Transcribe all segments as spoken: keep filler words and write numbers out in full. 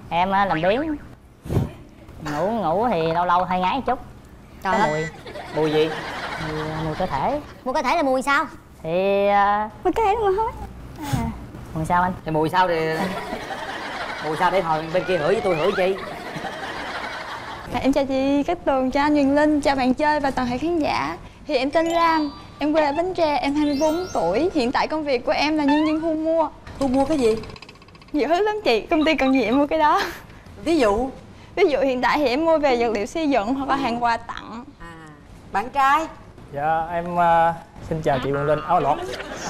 Em làm biếng, ngủ ngủ thì lâu lâu hơi ngái một chút. Trời Có ơi. mùi. Mùi gì? Mùi, mùi cơ thể. Mùi cơ thể là mùi sao? Thì uh, Mùi cơ thể là mùi hôi. à, mùi sao anh? Thì mùi sao thì mùi sao để hồi bên kia hửi với tôi hửi chi? À, em chào chị Cát Tường, chào anh Huyền Linh, chào bạn chơi và toàn thể khán giả. Thì em tên Lam, em quê ở Bến Tre, em hai mươi bốn tuổi. Hiện tại công việc của em là nhân viên thu mua. Thu mua cái gì? Nhiều thứ lắm chị, công ty cần gì em mua cái đó. Ví dụ? Ví dụ hiện tại thì em mua về vật liệu xây dựng hoặc là hàng quà tặng. À, bạn trai? Dạ em uh, xin chào chị Huyền Linh, áo lộn.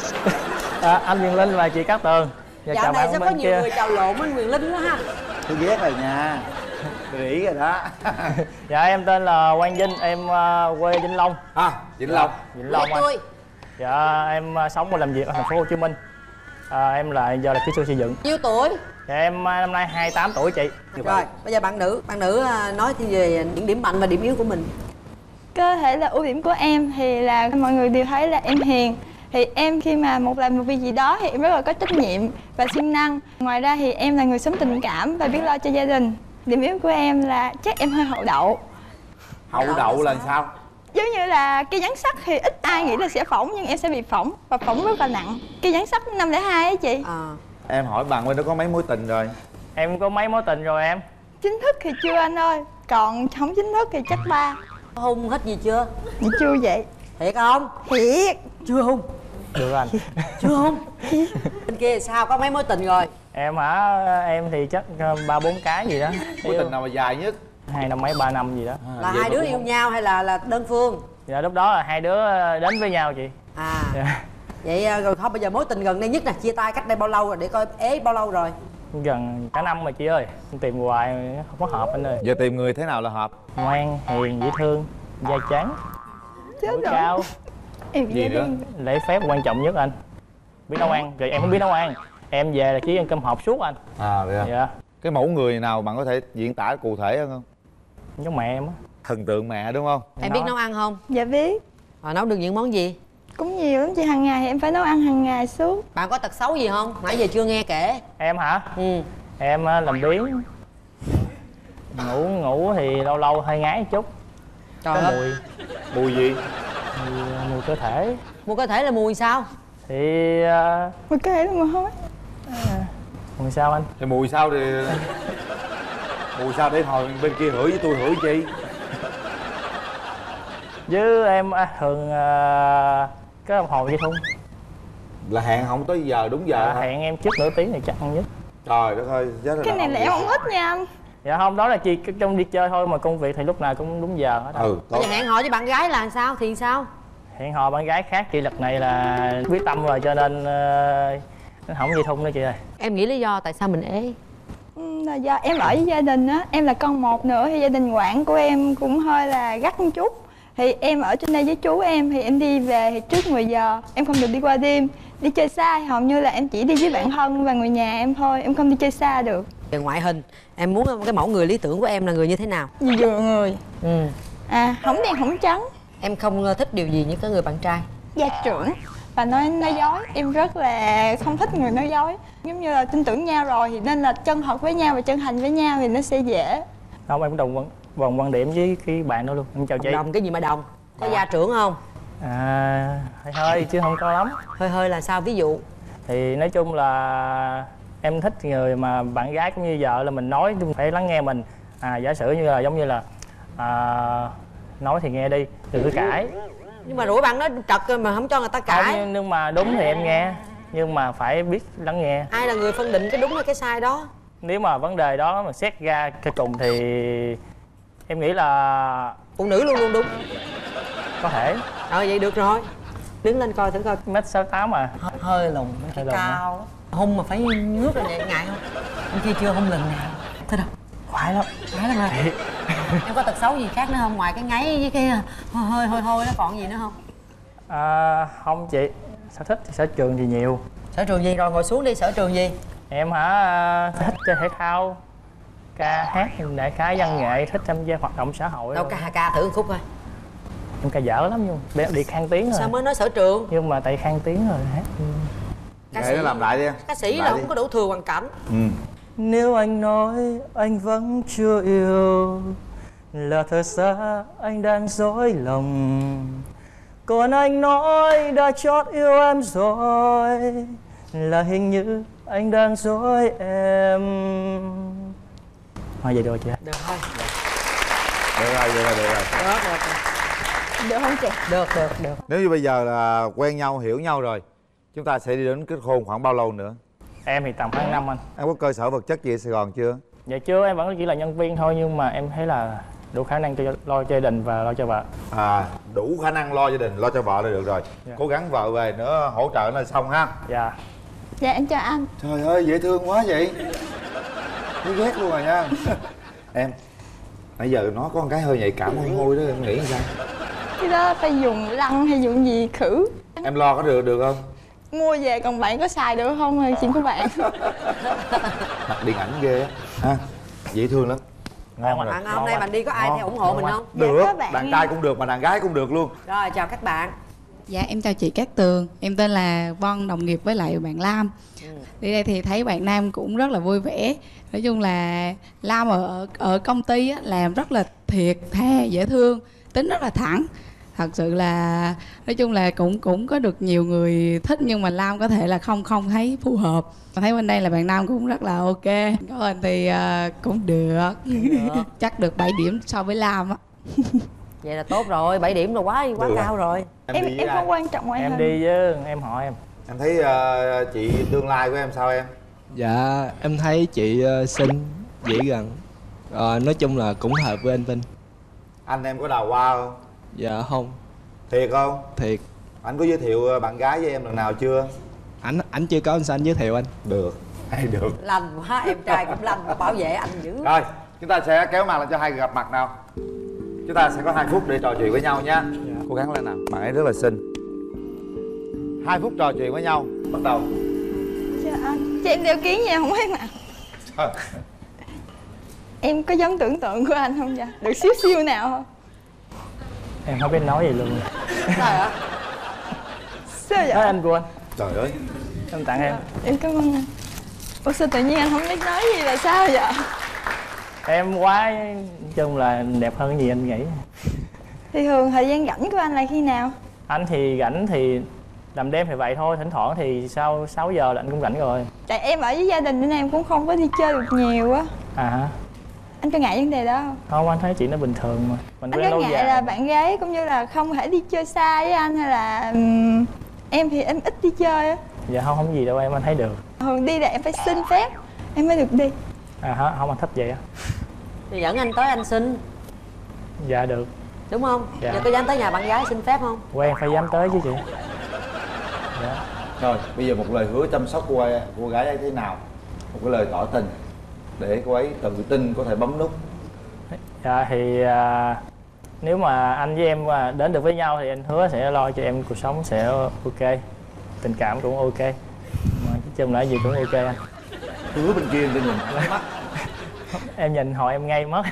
À, anh Huyền Linh và chị Cát Tường. Dạ, Dạo chào này bạn sao có bên nhiều kia. người chào lộn anh Huyền Linh đó ha. Tôi ghét rồi nha. Tôi nghĩ rồi đó. Dạ em tên là Quang Vinh, em uh, quê Vĩnh Long. À, Vĩnh Long. Vĩnh Long anh. Tôi. Dạ em uh, sống và làm việc ở thành phố Hồ Chí Minh. À, em là giờ là kỹ sư xây dựng. Nhiêu tuổi? Dạ em uh, năm nay hai mươi tám tuổi chị. Rồi, bây giờ bạn nữ, bạn nữ à, nói thì về những điểm mạnh và điểm yếu của mình. Có thể là ưu điểm của em thì là mọi người đều thấy là em hiền. Thì em khi mà một làm một việc gì đó thì em rất là có trách nhiệm và siêng năng. Ngoài ra thì em là người sống tình cảm và biết lo cho gia đình. Điểm yếu của em là chắc em hơi hậu đậu. Hậu đậu là sao? Giống như là cây gián sắt thì ít ai nghĩ là sẽ phỏng, nhưng em sẽ bị phỏng và phỏng rất là nặng. Cây gián sắt năm lẻ hai ấy chị. À. Em hỏi bạn bên đó có mấy mối tình rồi? Em có mấy mối tình rồi em? Chính thức thì chưa anh ơi, còn không chính thức thì chắc ba. Hung hết gì chưa? Vậy chưa vậy? Thiệt không? Thiệt. Chưa hung. Được anh. Chưa hung. Bên kia sao, có mấy mối tình rồi? Em hả? Em thì chắc ba bốn cái gì đó. Mối tình nào mà dài nhất? Hai năm mấy ba năm gì đó. À, Là vậy hai mà đứa cũng yêu không- nhau hay là là đơn phương? Dạ lúc đó là hai đứa đến với nhau chị. À. Dạ. Vậy à, rồi thôi bây giờ mối tình gần đây nhất nè, chia tay cách đây bao lâu rồi để coi ế bao lâu rồi? Gần cả năm rồi chị ơi. Em tìm hoài không có hợp anh ơi. Giờ tìm người thế nào là hợp? Ngoan, hiền, dễ thương, da trắng, Chết mũi rồi. cao. Em Gì nữa? Lễ phép quan trọng nhất anh. Biết nấu ăn, rồi em không biết nấu ăn. Em về là chỉ ăn cơm hộp suốt anh. À vậy à. Dạ. Cái mẫu người nào bạn có thể diễn tả cụ thể hơn không? Giống mẹ em á. Thần tượng mẹ đúng không? Em biết nấu ăn không? Dạ biết. À, nấu được những món gì? Cũng nhiều lắm chị, hàng ngày thì em phải nấu ăn hàng ngày suốt. Bạn có tật xấu gì không? Nãy giờ chưa nghe kể. Em hả? Ừ. Em á, làm biếng. Ngủ ngủ thì lâu lâu hơi ngái một chút. Trời Có ơi. mùi. Mùi gì? Mùi, mùi cơ thể. Mùi cơ thể là mùi sao? Thì uh, Mùi cơ thể là mùi hôi. mùi sao anh? Thì mùi sao thì... Mùi sao để hồi bên kia hửi với tôi hửi chi? Với em à, thường uh, có đồng hồ vậy không? Là hẹn không tới giờ đúng giờ Dạ, hả? hẹn em trước nửa tiếng thì chắc ăn nhất. Trời đất ơi, chết rồi. Cái này là em không thích nha anh. Dạ không, đó là chỉ trong đi chơi thôi, mà công việc thì lúc nào cũng đúng giờ hết. Ừ, Bây tốt. giờ hẹn hò với bạn gái là sao? Thì sao? Hẹn hò bạn gái khác chị lần này là quyết tâm rồi, cho nên uh, không dây thun nữa chị ơi. Em nghĩ lý do tại sao mình ế? Ừ, là do em ở với gia đình á, em là con một nữa thì gia đình quản của em cũng hơi là gắt một chút. Thì em ở trên đây với chú em thì em đi về thì trước mười giờ, em không được đi qua đêm. Đi chơi xa thì hầu như là em chỉ đi với bạn thân và người nhà em thôi, em không đi chơi xa được. Về ngoại hình, em muốn cái mẫu người lý tưởng của em là người như thế nào? Vừa người. Ừ. À, không đen không trắng. Em không thích điều gì như cái người bạn trai? Gia trưởng và nói nói dối. Em rất là không thích người nói dối. Giống như là tin tưởng nhau rồi thì nên là chân thật với nhau và chân thành với nhau thì nó sẽ dễ. Không, em đồng quan, vòng quan điểm với cái bạn đó luôn. Em chào chị. Đồng cái gì mà đồng? Có gia trưởng không? À, hơi hơi chứ không có lắm. Hơi hơi là sao? Ví dụ? Thì nói chung là em thích người mà bạn gái cũng như vợ là mình nói phải lắng nghe mình. À, giả sử như là giống như là à, nói thì nghe đi, đừng có cãi. Nhưng mà rủi bạn nói trật mà không cho người ta cãi. Không, nhưng, nhưng mà đúng thì em nghe, nhưng mà phải biết lắng nghe. Ai là người phân định cái đúng hay cái sai đó? Nếu mà vấn đề đó mà xét ra cái cùng thì em nghĩ là Phụ nữ luôn luôn đúng. có thể. Ờ vậy được rồi. Đứng lên coi thử coi. Mét sáu tám à. Hơi lùn, Hơi lùn cao lắm. Hung mà phải ngước lên vậy ngại không? Em kia chưa hung lần nào. Thế đâu? Khoái lắm. Khoái lắm hả? Em có tật xấu gì khác nữa không? Ngoài cái ngáy với cái hơi hơi hôi nó còn gì nữa không? À, không chị. Sở thích thì sở trường thì nhiều. Sở trường gì? Rồi ngồi xuống đi, sở trường gì? Em hả, thích chơi thể thao, ca hát, đại khái văn nghệ, thích tham gia hoạt động xã hội. Đâu ca ca thử một khúc thôi. Em ca dở lắm nhưng bé đi khang tiếng rồi. Sao mới nói sở trường? Nhưng mà tại khang tiếng rồi hát. Ca Để nó làm lại đi. Ca sĩ Lại là đi. không có đủ thừa hoàn cảnh. Ừ. Nếu anh nói anh vẫn chưa yêu, là thật ra anh đang dối lòng. Còn anh nói đã chót yêu em rồi, là hình như anh đang dối em. Thôi vậy được chưa? Được thôi. Được rồi, được rồi, được rồi. Được, được. Được không chị? Được, được, được. Nếu như bây giờ là quen nhau, hiểu nhau rồi, chúng ta sẽ đi đến kết hôn khoảng bao lâu nữa? Em thì tầm khoảng năm anh. Em có cơ sở vật chất gì ở Sài Gòn chưa? Dạ chưa, em vẫn chỉ là nhân viên thôi, nhưng mà em thấy là đủ khả năng cho lo cho gia đình và lo cho vợ. À, đủ khả năng lo gia đình, lo cho vợ là được rồi. Dạ. Cố gắng vợ về nữa hỗ trợ nó là xong ha. Dạ. Dạ em chào anh. Trời ơi, dễ thương quá vậy. Thấy ghét luôn rồi nha. Em, nãy giờ nó có một cái hơi nhạy cảm hôi hôi đó, em nghĩ sao? Cái đó phải dùng lăng hay dùng gì khử. Em lo có được được không? Mua về còn bạn có xài được không là chuyện của bạn. Mặt điện ảnh ghê á. Ha, dễ thương lắm. Ngon rồi. Bạn hôm nay bạn đi có ai Ngon. theo ủng hộ mình không? Được, các bạn. đàn trai cũng được mà đàn gái cũng được luôn. Rồi, chào các bạn. Dạ em chào chị Cát Tường, em tên là Vân, đồng nghiệp với lại bạn Lam. Ừ. Đi đây thì thấy bạn Nam cũng rất là vui vẻ. Nói chung là Lam ở ở công ty á, làm rất là thiệt thà, dễ thương, tính rất là thẳng. Thật sự là nói chung là cũng cũng có được nhiều người thích, nhưng mà Lam có thể là không không thấy phù hợp. Thấy bên đây là bạn Nam cũng rất là ok. Có anh thì uh, cũng được, chắc được bảy điểm so với Lam á. Vậy là tốt rồi, bảy điểm rồi, quá quá Được. cao rồi. Em đi với em ai? không quan trọng ngoại Em hình. đi với em họ em. Em thấy uh, chị tương lai của em sao em? Dạ em thấy chị uh, xinh, dễ gần, ờ, nói chung là cũng hợp với anh Vinh. Anh em có đào hoa không? Dạ không, Thiệt không? thiệt. Anh có giới thiệu bạn gái với em lần nào chưa? Ảnh ảnh chưa có, anh sao anh giới thiệu anh? Được, hay được. Lành quá, em trai cũng lành, bảo vệ anh dữ. Rồi, chúng ta sẽ kéo màn lên cho hai người gặp mặt nào. Chúng ta sẽ có hai phút để trò chuyện với nhau nha. Cố gắng lên nào, bạn ấy rất là xinh. Hai phút trò chuyện với nhau, bắt đầu. Chào anh. Chị em đeo kiến gì không em ạ? Thôi, Em có giống tưởng tượng của anh không vậy? Được xíu xíu nào không? Em không biết nói gì luôn. Trời ơi. Sao vậy? Nói anh của anh. trời ơi. Em tặng em. Em cảm ơn anh. Ủa sao tự nhiên anh không biết nói gì là sao vậy? Em quá, nói chung là đẹp hơn cái gì anh nghĩ. Thì thường thời gian rảnh của anh là khi nào? Anh thì rảnh thì làm đêm thì vậy thôi, thỉnh thoảng thì sau sáu giờ là anh cũng rảnh rồi. Tại em ở với gia đình nên em cũng không có đi chơi được nhiều á. À hả? Anh có ngại vấn đề đó không? Không, anh thấy chuyện nó bình thường mà. Mình Anh quen có lâu ngại dài. là bạn gái cũng như là không thể đi chơi xa với anh hay là um, em thì em ít đi chơi á. Dạ không, không gì đâu em, anh thấy được. Thường đi là em phải xin phép em mới được đi. À hả, không anh thích vậy á. Thì dẫn anh tới anh xin, Dạ được. đúng không? Dạ. Giờ có dám tới nhà bạn gái xin phép không? Quen phải dám tới chứ chị. Dạ. Rồi, bây giờ một lời hứa chăm sóc cô, ấy, cô gái ấy thế nào? Một cái lời tỏ tình để cô ấy tự tin có thể bấm nút. Dạ thì à, nếu mà anh với em à, đến được với nhau thì anh hứa sẽ lo cho em cuộc sống sẽ ok, tình cảm cũng ok, mà nói chung là gì cũng ok anh. Hứa bên kia cho nhìn thấy mắt. Em nhìn họ em ngay mất.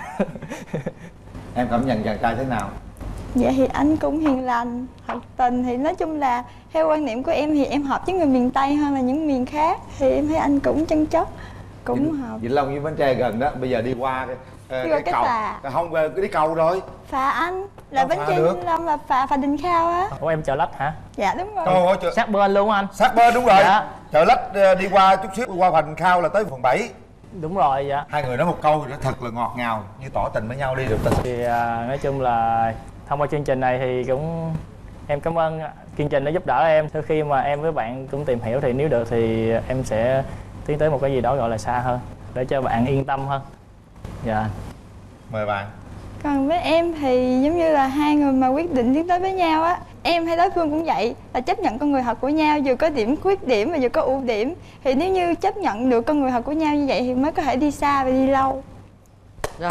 Em cảm nhận chàng trai thế nào? Dạ thì anh cũng hiền lành, thật tình thì nói chung là theo quan niệm của em thì em hợp với người miền Tây hơn là những miền khác. Thì em thấy anh cũng chân chất, cũng Vĩnh, hợp. Vĩnh Long với Bến Tre gần đó, bây giờ đi qua cái, ờ, Đi qua cái cái cầu. phà. Không, về cái đi cầu rồi. Phà anh là Đâu Bến phà Tre được. Vĩnh Long là phà phà Đình Khao á. Ủa em chợ lách hả? Dạ đúng rồi. Trời ơi, chợ, Sát bên anh luôn anh. sát bên đúng rồi. Dạ. Chợ Lách ờ, đi qua chút xíu qua Hoành Khao là tới phần bảy. Đúng rồi dạ. Hai người nói một câu thì nó thật là ngọt ngào, như tỏ tình với nhau đi được ta. Thì à, nói chung là thông qua chương trình này thì cũng em cảm ơn chương trình đã giúp đỡ em. Sau khi mà em với bạn cũng tìm hiểu thì nếu được thì em sẽ tiến tới một cái gì đó gọi là xa hơn để cho bạn yên tâm hơn. Dạ. Mời bạn. Còn với em thì giống như là hai người mà quyết định tiến tới với nhau á, em hay đối phương cũng vậy, là chấp nhận con người thật của nhau, vừa có điểm khuyết điểm và vừa có ưu điểm. Thì nếu như chấp nhận được con người thật của nhau như vậy thì mới có thể đi xa và đi lâu. Rồi,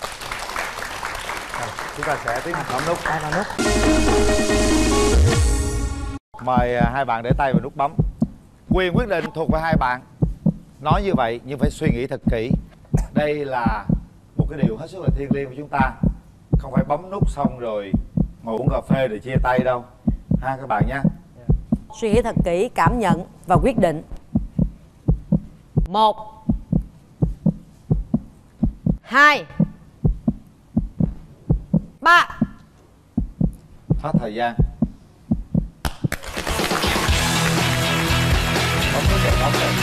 Rồi, chúng ta sẽ tiến hành bấm nút. tay vào nút. Mời à, hai bạn để tay vào nút bấm. Quyền quyết định thuộc về hai bạn. Nói như vậy nhưng phải suy nghĩ thật kỹ. Đây là một cái điều hết sức là thiêng liêng của chúng ta. Không phải bấm nút xong rồi ngồi uống cà phê để chia tay đâu. Ha các bạn nhé. Suy nghĩ thật kỹ, cảm nhận và quyết định. Một, hai ba. Hết thời gian. Không có chạy bóng rồi.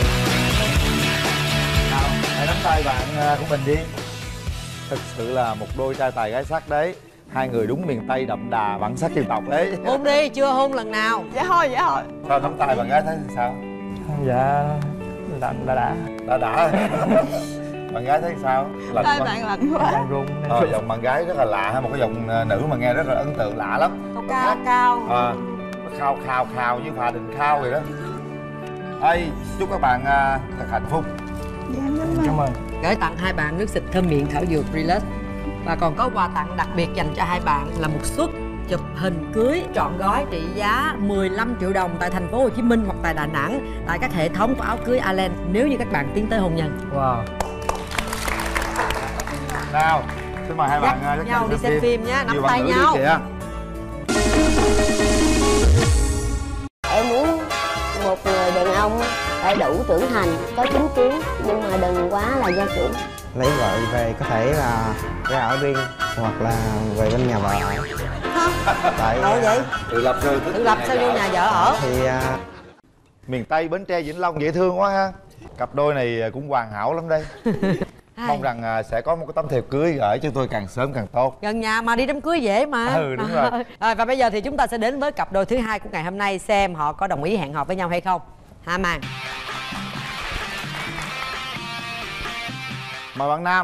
Nào, hãy nắm tay bạn của mình đi. Thực sự là một đôi trai tài gái sắc đấy. Hai người đúng miền Tây đậm đà bản sắc dân tộc đấy. Hôn đi, chưa hôn lần nào. Dạ thôi, dạ thôi. Sao nắm tay bạn gái thấy sao? Dạ đã đã đã Đã đã. Bạn gái thấy sao? Lạnh Tay không? bạn lạnh quá. đang run. Ờ, giọng bạn gái rất là lạ, một cái giọng nữ mà nghe rất là ấn tượng, lạ lắm. Cao cao cao. À, nó khao khao khao như Phà Đình Khao vậy đó. Ây, chúc các bạn uh, thật hạnh phúc. Dạ em cảm ơn. Cảm ơn. Gửi tặng hai bạn nước xịt thơm miệng thảo dược Relax. Và còn có quà tặng đặc biệt dành cho hai bạn là một suất chụp hình cưới trọn gói trị giá mười lăm triệu đồng tại thành phố Hồ Chí Minh hoặc tại Đà Nẵng tại các hệ thống của áo cưới Allen nếu như các bạn tiến tới hôn nhân. Wow. Nào, xin mời hai Dắt bạn uh, nhau đi xem phim nhé, nắm Nhiều tay bạn nữ nhau. đi kìa. Em muốn một người đàn ông phải đủ trưởng thành, có chính kiến nhưng mà đừng quá là gia trưởng. Lấy vợ về có thể là ra ở riêng hoặc là về bên nhà vợ ở. Tại Ủa vậy? Tự lập rồi Tự lập sao vô nhà vợ ở? thì à, Miền Tây, Bến Tre, Vĩnh Long dễ thương quá ha. Cặp đôi này cũng hoàn hảo lắm đây. Mong rằng uh, sẽ có một cái tấm thiệp cưới gửi cho tôi càng sớm càng tốt. Gần nhà mà đi đám cưới dễ mà. Ừ, đúng rồi. Rồi và bây giờ thì chúng ta sẽ đến với cặp đôi thứ hai của ngày hôm nay, xem họ có đồng ý hẹn hò với nhau hay không. Hạ màn. Mời bạn nam.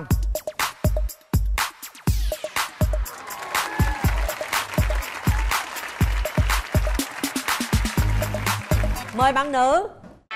Mời bạn nữ.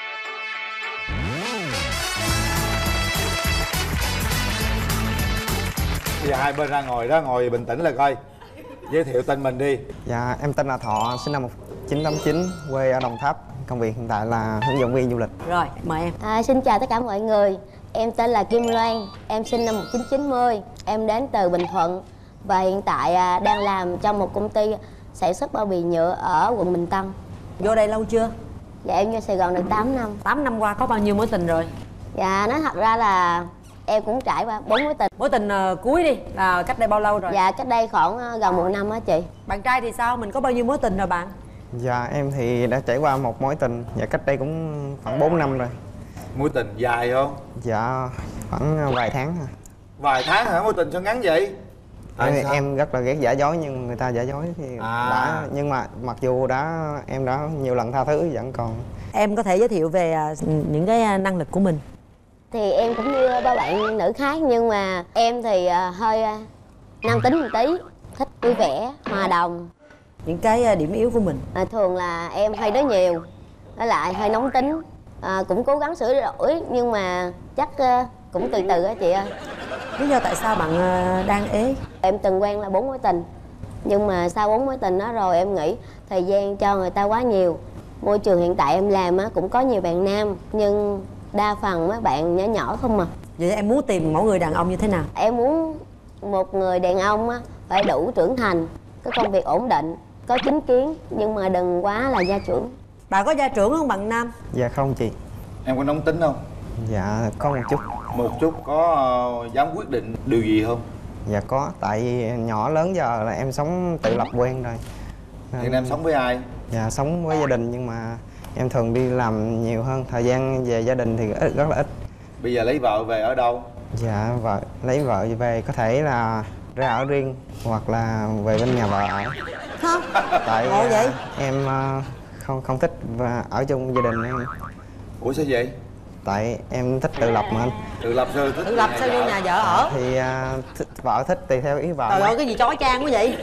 Bây giờ hai bên ra ngồi đó, ngồi bình tĩnh là coi. Giới thiệu tên mình đi. dạ em tên là Thọ, sinh năm một nghìn chín trăm tám mươi chín, quê ở Đồng Tháp. Công việc hiện tại là hướng dẫn viên du lịch. Rồi, mời em. À, xin chào tất cả mọi người. Em tên là Kim Loan, em sinh năm một nghìn chín trăm chín mươi. Em đến từ Bình Thuận và hiện tại à, đang làm trong một công ty sản xuất bao bì nhựa ở quận Bình Tân. Vô đây lâu chưa? Dạ em vô Sài Gòn được tám năm. tám năm qua có bao nhiêu mối tình rồi? Dạ nói thật ra là em cũng trải qua bốn mối tình. Mối tình uh, cuối đi là cách đây bao lâu rồi? Dạ cách đây khoảng uh, gần một năm á chị. Bạn trai thì sao? Mình có bao nhiêu mối tình rồi bạn? Dạ em thì đã trải qua một mối tình, dạ cách đây cũng khoảng bốn năm rồi. Mối tình dài không? Dạ khoảng vài tháng thôi. Vài tháng hả? Mối tình sao ngắn vậy? Tại Em, sao? em rất là ghét giả dối, nhưng người ta giả dối thì À. đã, nhưng mà mặc dù đã em đã nhiều lần tha thứ vẫn còn. Em có thể giới thiệu về uh, những cái uh, năng lực của mình. Thì em cũng như ba bạn nữ khác nhưng mà em thì uh, hơi uh, nam tính một tí, thích vui vẻ, hòa đồng. Những cái uh, điểm yếu của mình. À, thường là em hay nói nhiều, với lại hơi nóng tính, à, cũng cố gắng sửa đổi nhưng mà chắc uh, cũng từ từ á chị ơi. Lý do tại sao bạn uh, đang ế? Em từng quen là bốn mối tình nhưng mà sau bốn mối tình đó rồi em nghĩ thời gian cho người ta quá nhiều. Môi trường hiện tại em làm á cũng có nhiều bạn nam nhưng đa phần mấy bạn nhỏ nhỏ không mà. Vậy em muốn tìm mẫu người đàn ông như thế nào? Em muốn một người đàn ông á phải đủ trưởng thành, có công việc ổn định, có chính kiến nhưng mà đừng quá là gia trưởng. Bạn có gia trưởng không bạn nam? Dạ không chị. Em có nóng tính không? Dạ có một chút. Một chút. Có uh, dám quyết định điều gì không? Dạ có, tại vì nhỏ lớn giờ là em sống tự lập quen rồi. Hiện em sống với ai? Dạ sống với gia đình nhưng mà em thường đi làm nhiều hơn, thời gian về gia đình thì ít, rất là ít. Bây giờ lấy vợ về ở đâu? Dạ vợ lấy vợ về có thể là ra ở riêng hoặc là về bên nhà vợ ở. Không. Tại Ủa vậy? em uh, không không thích và ở chung gia đình em. Ủa sao vậy? Tại em thích tự lập mà anh. Tự lập sao thích? Tự lập sao vô nhà vợ ở? Thì uh, thích, vợ thích tùy theo ý vợ. Trời ơi cái gì chói chang quá vậy?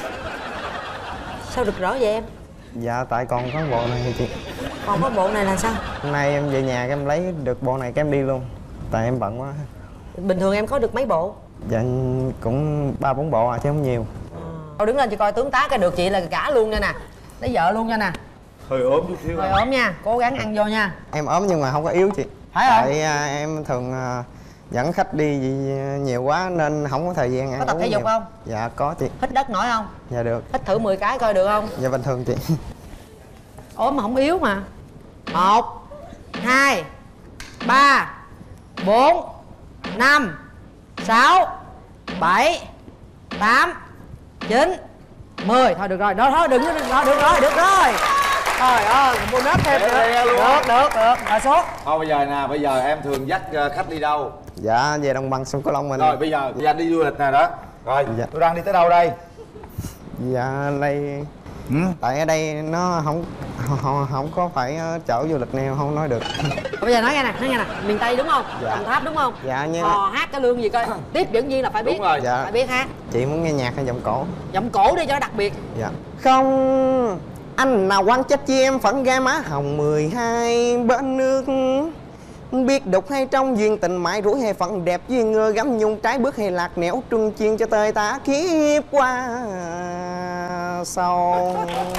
Sao rực rỡ vậy em? Dạ tại còn có bộ này thì chị. Còn có bộ này là sao? Hôm nay em về nhà em lấy được bộ này cái em đi luôn. Tại em bận quá. Bình thường em có được mấy bộ? Dạ cũng ba bốn bộ à chứ không nhiều. Thôi đứng lên cho coi tướng tá cái được chị là cả luôn nha nè. Lấy vợ luôn nha nè. Hơi ốm chút xíu. Rồi ốm nha, cố gắng ăn vô nha. Em ốm nhưng mà không có yếu chị. Phải không? Tại à, em thường à, dẫn khách đi nhiều quá nên không có thời gian ăn Có tập uống thể dục nhiều. không? Dạ có chị. Hít đất nổi không? Dạ được. Hít thử mười cái coi được không? Dạ bình thường chị. Ốm mà không yếu mà. Một, hai, ba, bốn, năm, sáu, bảy, tám, chín, mười. Thôi được rồi, đó thôi đừng đó, được rồi, được rồi. Trời ơi, bonus thêm nữa. Được, được, được. Rồi số. Thôi bây giờ nè, bây giờ em thường dắt khách đi đâu? Dạ về đồng bằng sông Cửu Long mình. Rồi bây giờ anh đi du lịch nè đó. Rồi, dạ. tôi đang đi tới đâu đây? Dạ đây ừ? Tại ở đây nó không không, không có phải chỗ du lịch nào không nói được. Bây giờ nói nghe nè, nói nghe nè, miền Tây đúng không? Dạ. Đồng Tháp đúng không? Dạ nhưng Hò hát cái lương gì coi. Tiếp dẫn viên là phải biết. Đúng rồi. Dạ. Phải biết hát. Chị muốn nghe nhạc hay giọng cổ? Giọng cổ đi cho nó đặc biệt. Dạ. Không anh nào quan trách chi em phận gai má hồng mười hai bên nước. Biết đục hay trong duyên tình mãi rủi hay phận đẹp duyên ngơ gắm nhung trái bước hay lạc nẻo trung chiên cho tơi tá kiếp qua sau.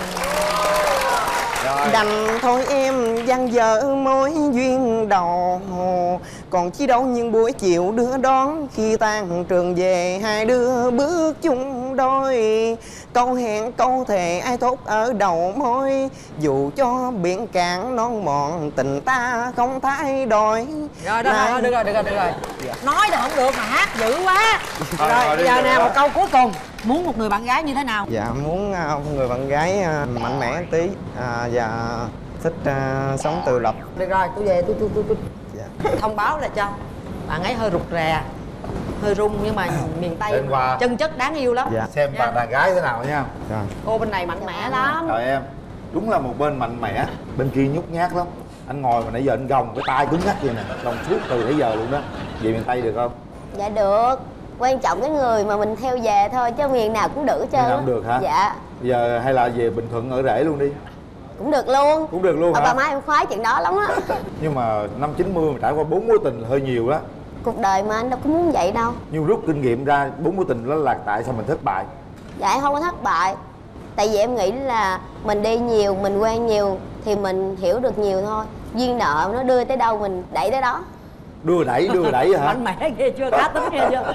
Đành thôi em gian dở mối duyên đầu. Còn chi đâu nhưng buổi chiều đưa đón khi tan trường về hai đứa bước chung đôi. Câu hẹn câu thề ai thốt ở đầu môi. Dù cho biển cạn non mòn tình ta không thay đổi. Rồi đó, Này... rồi, được rồi, được rồi, được rồi. Dạ. Nói thì không được mà hát dữ quá. Rồi, rồi, rồi bây giờ nè một câu cuối cùng. Muốn một người bạn gái như thế nào? Dạ muốn uh, một người bạn gái uh, mạnh mẽ một tí uh, và thích uh, sống tự lập. Được rồi, tôi về tôi tôi tôi, tôi. Dạ. Thông báo là cho bạn ấy hơi rụt rè, hơi rung nhưng mà miền Tây qua. chân chất đáng yêu lắm. Dạ. Xem bạn đàn gái thế nào nha. Rồi. Cô bên này mạnh mẽ lắm. Rồi em, đúng là một bên mạnh mẽ, bên kia nhút nhát lắm. Anh ngồi mà nãy giờ anh gồng cái tay cứng ngắc vậy nè, gồng suốt từ nãy giờ luôn đó. Về miền Tây được không? Dạ được. Quan trọng cái người mà mình theo về thôi chứ miền nào cũng được hết trơn. Miền nào cũng được hả? Dạ. Bây giờ hay là về Bình Thuận ở rể luôn đi. Cũng được luôn. Cũng được luôn ở hả? Bà má em khoái chuyện đó lắm á. Nhưng mà năm chín mươi mà trải qua bốn mối tình là hơi nhiều đó. Cuộc đời mà anh đâu có muốn vậy đâu. Nhưng rút kinh nghiệm ra bốn mối tình đó là tại sao mình thất bại? Dạ em không có thất bại. Tại vì em nghĩ là mình đi nhiều, mình quen nhiều thì mình hiểu được nhiều thôi. Duyên nợ nó đưa tới đâu mình đẩy tới đó. Đưa đẩy, đưa đẩy hả? Mạnh mẽ ghê chưa, cá tính ghê chưa?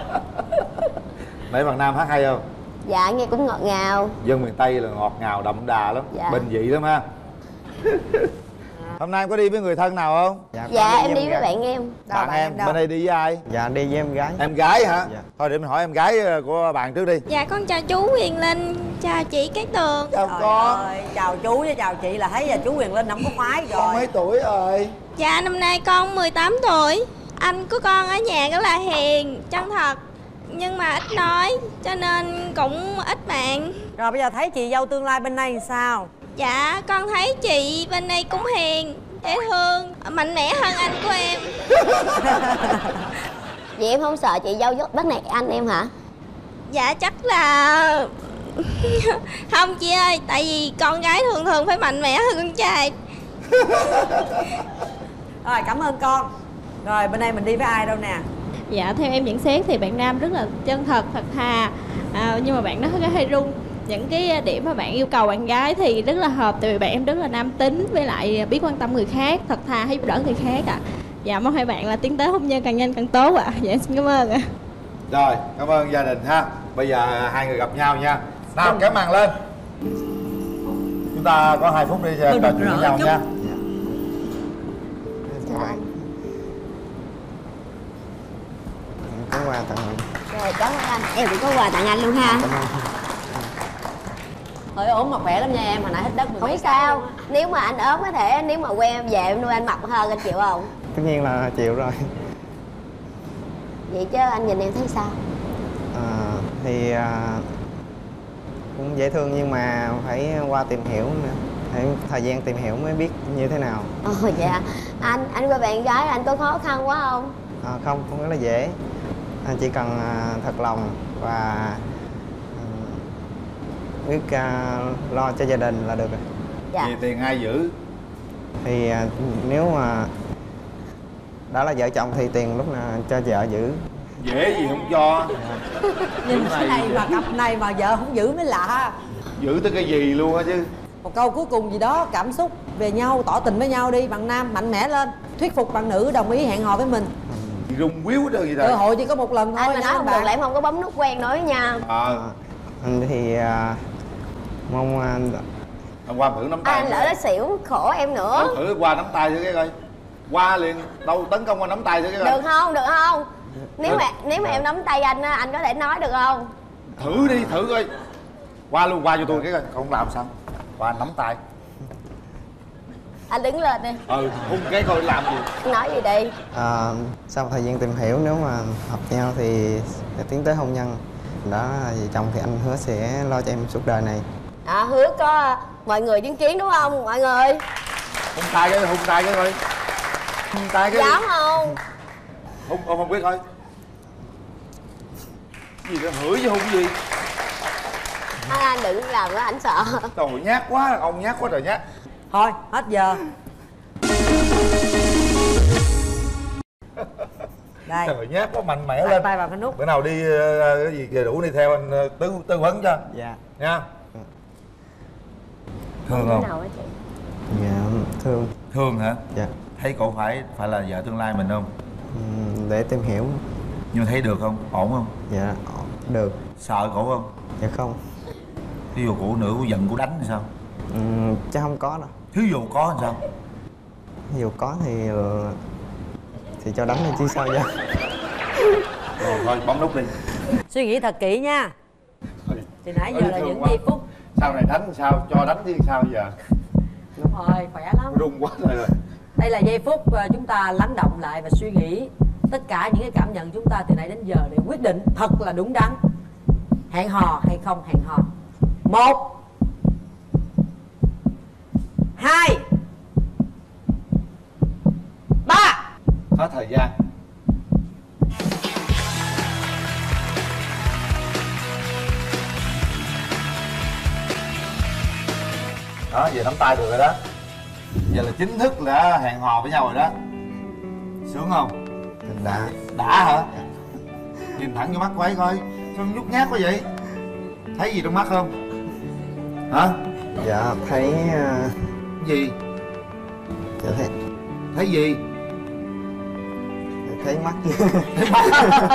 Nãy bạn Nam hát hay không? Dạ nghe cũng ngọt ngào. Dân miền Tây là ngọt ngào đậm đà lắm, dạ. bình dị lắm ha. Hôm nay em có đi với người thân nào không? Dạ, dạ đi em đi với gái. bạn em. Bạn, bạn em, bên đây đi với ai? Dạ đi với em gái. Em gái hả? Dạ. Thôi để mình hỏi em gái của bạn trước đi. Dạ con chào chú Quyền Linh, chào chị Cát Tường. Chào Trời con. ơi, chào chú với chào chị là thấy là chú Quyền Linh không có khoái rồi. Con mấy tuổi rồi? Dạ năm nay con mười tám tuổi. Anh của con ở nhà rất là hiền, chân thật nhưng mà ít nói cho nên cũng ít bạn. Rồi bây giờ thấy chị dâu tương lai bên đây sao? Dạ con thấy chị bên đây cũng hiền, dễ thương, mạnh mẽ hơn anh của em. Vậy em không sợ chị dâu bắt nạt anh em hả? Dạ chắc là không chị ơi, tại vì con gái thường thường phải mạnh mẽ hơn con trai. Rồi cảm ơn con. Rồi bên đây mình đi với ai đâu nè? Dạ theo em nhận xét thì bạn nam rất là chân thật, thật thà, à, nhưng mà bạn đó hơi rung. Những cái điểm mà bạn yêu cầu bạn gái thì rất là hợp, tại vì bạn em rất là nam tính với lại biết quan tâm người khác, thật thà hay giúp đỡ người khác ạ. À. Dạ mong hai bạn là tiến tới hôn nhân càng nhanh càng tốt ạ. À. Dạ xin cảm ơn ạ. À. Rồi cảm ơn gia đình ha. Bây giờ hai người gặp nhau nha. Nào kéo màn lên. Chúng ta có hai phút đi trò chuyện với nhau nha. Chào bạn. Có quà tặng anh. Rồi cảm ơn anh. Em cũng có quà tặng anh luôn ha. Hơi ốm mà khỏe lắm nha em, hồi nãy hít đất mười mấy Không sao. Nếu mà anh ốm có thể, nếu mà quen em về em nuôi anh mập hơn, anh chịu không? Tất nhiên là chịu rồi. Vậy chứ anh nhìn em thấy sao? À, thì à, cũng dễ thương nhưng mà phải qua tìm hiểu nữa. Phải thời gian tìm hiểu mới biết như thế nào. Ồ dạ. Anh, anh qua bạn gái anh có khó khăn quá không? À, không, không rất là dễ. Anh chỉ cần à, thật lòng và à, biết à, lo cho gia đình là được rồi. Dạ. Vì tiền ai giữ? Thì à, nếu mà đã là vợ chồng thì tiền lúc nào cho vợ giữ. Dễ gì không cho. Nhìn cái này mà cặp này mà vợ không giữ mới lạ. Giữ tới cái gì luôn á chứ. Một câu cuối cùng gì đó cảm xúc về nhau, tỏ tình với nhau đi. Bạn nam mạnh mẽ lên, thuyết phục bạn nữ đồng ý hẹn hò với mình. Rung quýu đó gì Cơ rồi. hội chỉ có một lần thôi. Anh mà nói không được là em không có bấm nút quen nói với nhau. Ờ. Anh thì à, mong à, Hôm qua thử nắm tay. Anh lỡ nó xỉu khổ em nữa. Thử qua nắm tay thử cái coi. Qua liền, đâu tấn công qua nắm tay thử cái coi. Được không, được không? Nếu mà nếu mà em nắm tay anh á, anh có thể nói được không? Thử đi, thử coi. Qua luôn, qua cho tôi cái coi, không làm sao. Qua anh nắm tay. Anh đứng lên đi. Ừ, hung cái coi làm gì. Nói gì đi. À, sau một thời gian tìm hiểu, nếu mà hợp nhau thì sẽ tiến tới hôn nhân. Đó, vì chồng thì anh hứa sẽ lo cho em suốt đời này. À, hứa có mọi người chứng kiến đúng không mọi người? Hung tay cái, hung tay cái coi. Hung tay cái. Dám không? Hung, ông không biết thôi. Gì đó hửi chứ hung gì. Anh, anh đừng làm nữa, anh sợ. Trời nhát quá, ông nhát quá trời nhát. Thôi, hết giờ. Đây. Trời nhát quá, mạnh mẽ Đặt lên. tay vào cái nút. Bữa nào đi uh, cái gì kìa đủ đi theo anh uh, tư tư vấn cho. Dạ. Nha. Thương không? Dạ, thương. Thương hả? Dạ. Thấy cổ phải phải là vợ tương lai mình không? Ừ, để tìm hiểu. Nhưng thấy được không? Ổn không? Dạ, được. Sợ cổ không? Dạ không. Thí dụ cổ nữ cổ giận cổ đánh thì sao? Ừ, chắc không có đâu. Thí dụ có thì sao? Thí dụ có thì thì cho đánh lên chứ sao vậy? Rồi thôi bấm nút đi. Suy nghĩ thật kỹ nha. Thì nãy giờ là những giây phút. Sau này đánh sao? Cho đánh chứ sao giờ? Đúng rồi, khỏe lắm. Rung quá rồi rồi. Đây là giây phút chúng ta lắng động lại và suy nghĩ tất cả những cái cảm nhận chúng ta từ nãy đến giờ để quyết định thật là đúng đắn. Hẹn hò hay không hẹn hò. Một, hai, ba. Hết thời gian. Đó, giờ nắm tay được rồi đó. Giờ là chính thức là hẹn hò với nhau rồi đó. Sướng không? Đã. Đã hả? Nhìn thẳng vô mắt cô ấy coi. Sao nhút nhát quá vậy? Thấy gì trong mắt không? Hả? Dạ, thấy... Uh... Gì? Dạ, thấy... Thấy gì? Thấy mắt chứ. Thấy mắt.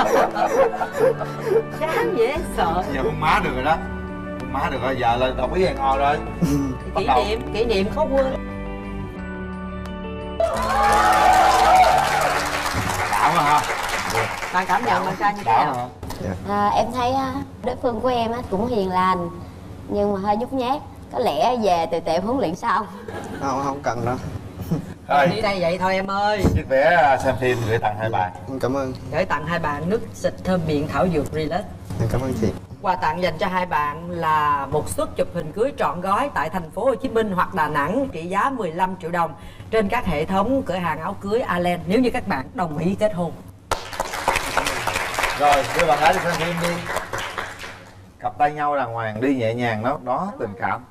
Chán dễ sợ. Giờ con má được rồi đó. Con má được rồi, giờ là đồng ý hẹn hò rồi. Kỷ niệm, kỷ niệm khó quên. Đạo mà hả? Bạn cảm nhận bạn trai như thế nào? À, em thấy đối phương của em cũng hiền lành nhưng mà hơi nhút nhát, có lẽ về từ tiệm huấn luyện sau. Không, không cần đâu. Thôi Đi đây vậy thôi em ơi. chiếc vé xem phim gửi tặng hai bạn. Cảm ơn. Gửi tặng hai bạn nước xịt thơm miệng thảo dược Relax. Cảm ơn chị. Quà tặng dành cho hai bạn là một suất chụp hình cưới trọn gói tại thành phố Hồ Chí Minh hoặc Đà Nẵng trị giá mười lăm triệu đồng trên các hệ thống cửa hàng áo cưới Alen nếu như các bạn đồng ý kết hôn. Rồi, đưa bạn gái đi xem phim đi. Cặp tay nhau đàng hoàng đi nhẹ nhàng đó, đó tình cảm.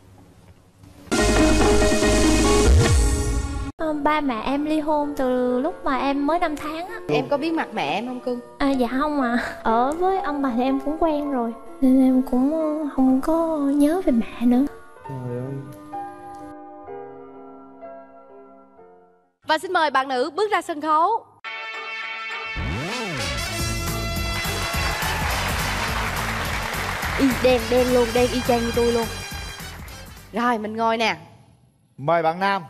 Ba mẹ em ly hôn từ lúc mà em mới năm tháng á. Em có biết mặt mẹ em không cưng? À, dạ không à. Ở với ông bà thì em cũng quen rồi nên em cũng không có nhớ về mẹ nữa. Trời ơi. Và xin mời bạn nữ bước ra sân khấu. Y đen đen luôn, đen y chang như tôi luôn. Rồi mình ngồi nè. Mời bạn nam.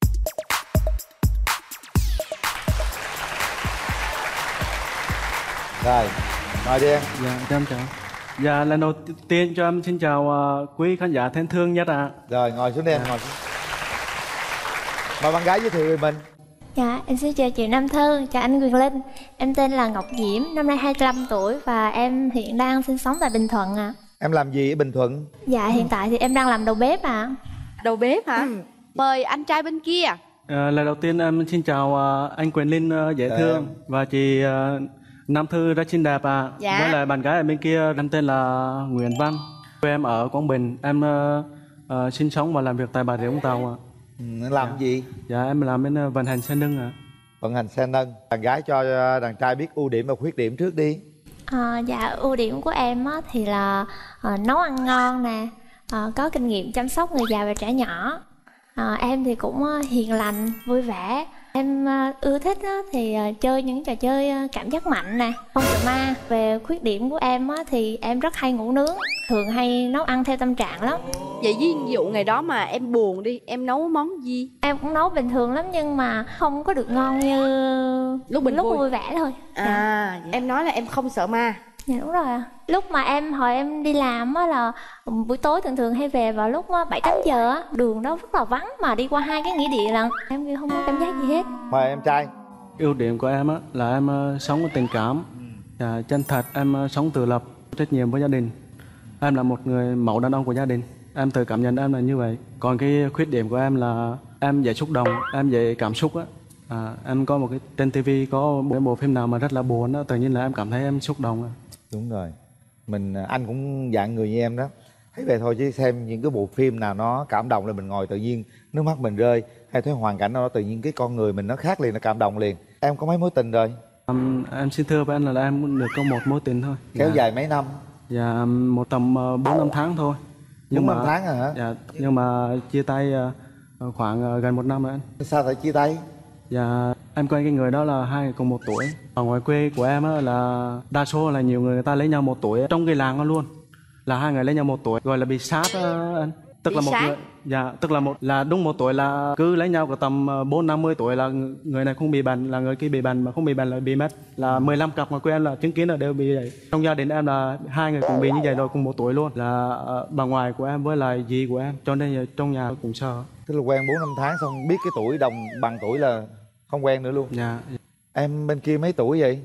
Rồi, mời đi em. Dạ, cho em chào. Dạ, lần đầu tiên cho em xin chào uh, quý khán giả thân thương nhất ạ. À. Rồi, ngồi xuống đi em, dạ. ngồi xuống. Mời bạn gái giới thiệu về mình. Dạ, em xin chào chị Nam Thư, chào anh Quyền Linh. Em tên là Ngọc Diễm, năm nay hai mươi lăm tuổi và em hiện đang sinh sống tại Bình Thuận ạ. À. Em làm gì ở Bình Thuận? Dạ, hiện tại thì em đang làm đầu bếp ạ. À. Đầu bếp hả? Ừ. Mời anh trai bên kia. À, lần đầu tiên em xin chào uh, anh Quyền Linh uh, dễ thương em. Và chị uh, Nam Thư rất xinh đẹp ạ. À. Dạ. Với lại bạn gái ở bên kia, em tên là Nguyễn Văn. Quê em ở Quảng Bình, em uh, uh, sinh sống và làm việc tại Bà Rịa Vũng Tàu ạ. À. Ừ, làm gì? Dạ, em làm bên uh, vận hành xe nâng ạ. À. Vận hành xe nâng. Bạn gái cho đàn trai biết ưu điểm và khuyết điểm trước đi. À, dạ, ưu điểm của em á, thì là à, nấu ăn ngon nè, à, có kinh nghiệm chăm sóc người già và trẻ nhỏ. À, em thì cũng hiền lành, vui vẻ, Em ờ, ưa thích á, thì ờ, chơi những trò chơi ờ, cảm giác mạnh nè, không sợ ma. Về khuyết điểm của em á, thì em rất hay ngủ nướng, thường hay nấu ăn theo tâm trạng lắm. Vậy ví dụ ngày đó mà em buồn đi, em nấu món gì? Em cũng nấu bình thường lắm nhưng mà không có được ngon như lúc mình lúc vui. vui vẻ thôi. À, em nói là em không sợ ma. Dạ đúng rồi ạ. Lúc mà em hồi em đi làm á là buổi tối thường thường hay về vào lúc bảy tám giờ á, đường đó rất là vắng mà đi qua hai cái nghĩa địa lần, em không có cảm giác gì hết. Mời em trai. Ưu điểm của em á là em ờ, sống có tình cảm, và chân thật. Em ờ, sống tự lập, trách nhiệm với gia đình. Em là một người mẫu đàn ông của gia đình. Em tự cảm nhận em là như vậy. Còn cái khuyết điểm của em là em dễ xúc động, em dễ cảm xúc á. À, em có một cái trên tivi có một cái bộ phim nào mà rất là buồn á, tự nhiên là em cảm thấy em xúc động. Đúng rồi, mình anh cũng dạng người như em đó. Thấy vậy thôi chứ xem những cái bộ phim nào nó cảm động là mình ngồi tự nhiên nước mắt mình rơi, hay thấy hoàn cảnh đó tự nhiên cái con người mình nó khác liền, nó cảm động liền. Em có mấy mối tình rồi? Um, em xin thưa với anh là, là em được có một mối tình thôi. Kéo dạ. dài mấy năm? Dạ một tầm bốn năm tháng thôi. Nhưng bốn năm tháng à hả? Dạ, nhưng mà chia tay uh, khoảng uh, gần một năm rồi anh. Sao phải chia tay? Dạ em quen cái người đó là hai người cùng một tuổi. Ở ngoài quê của em á, là đa số là nhiều người, người ta lấy nhau một tuổi. Trong cái làng đó luôn là hai người lấy nhau một tuổi, gọi là bị sát á anh. Tức bị là một sát? người, dạ tức là một là đúng một tuổi, là cứ lấy nhau có tầm bốn năm mươi tuổi là người này không bị bệnh, là người kia bị bệnh, mà không bị bệnh là bị mất. Là mười lăm cặp ngoài quê em là chứng kiến là đều bị vậy. Trong gia đình em là hai người cùng bị như vậy rồi, cùng một tuổi luôn, là uh, bà ngoại của em với lại dì của em, cho nên trong nhà cũng sợ. Tức là quen bốn năm tháng xong biết cái tuổi đồng bằng tuổi là không quen nữa luôn. Dạ. Em bên kia mấy tuổi vậy?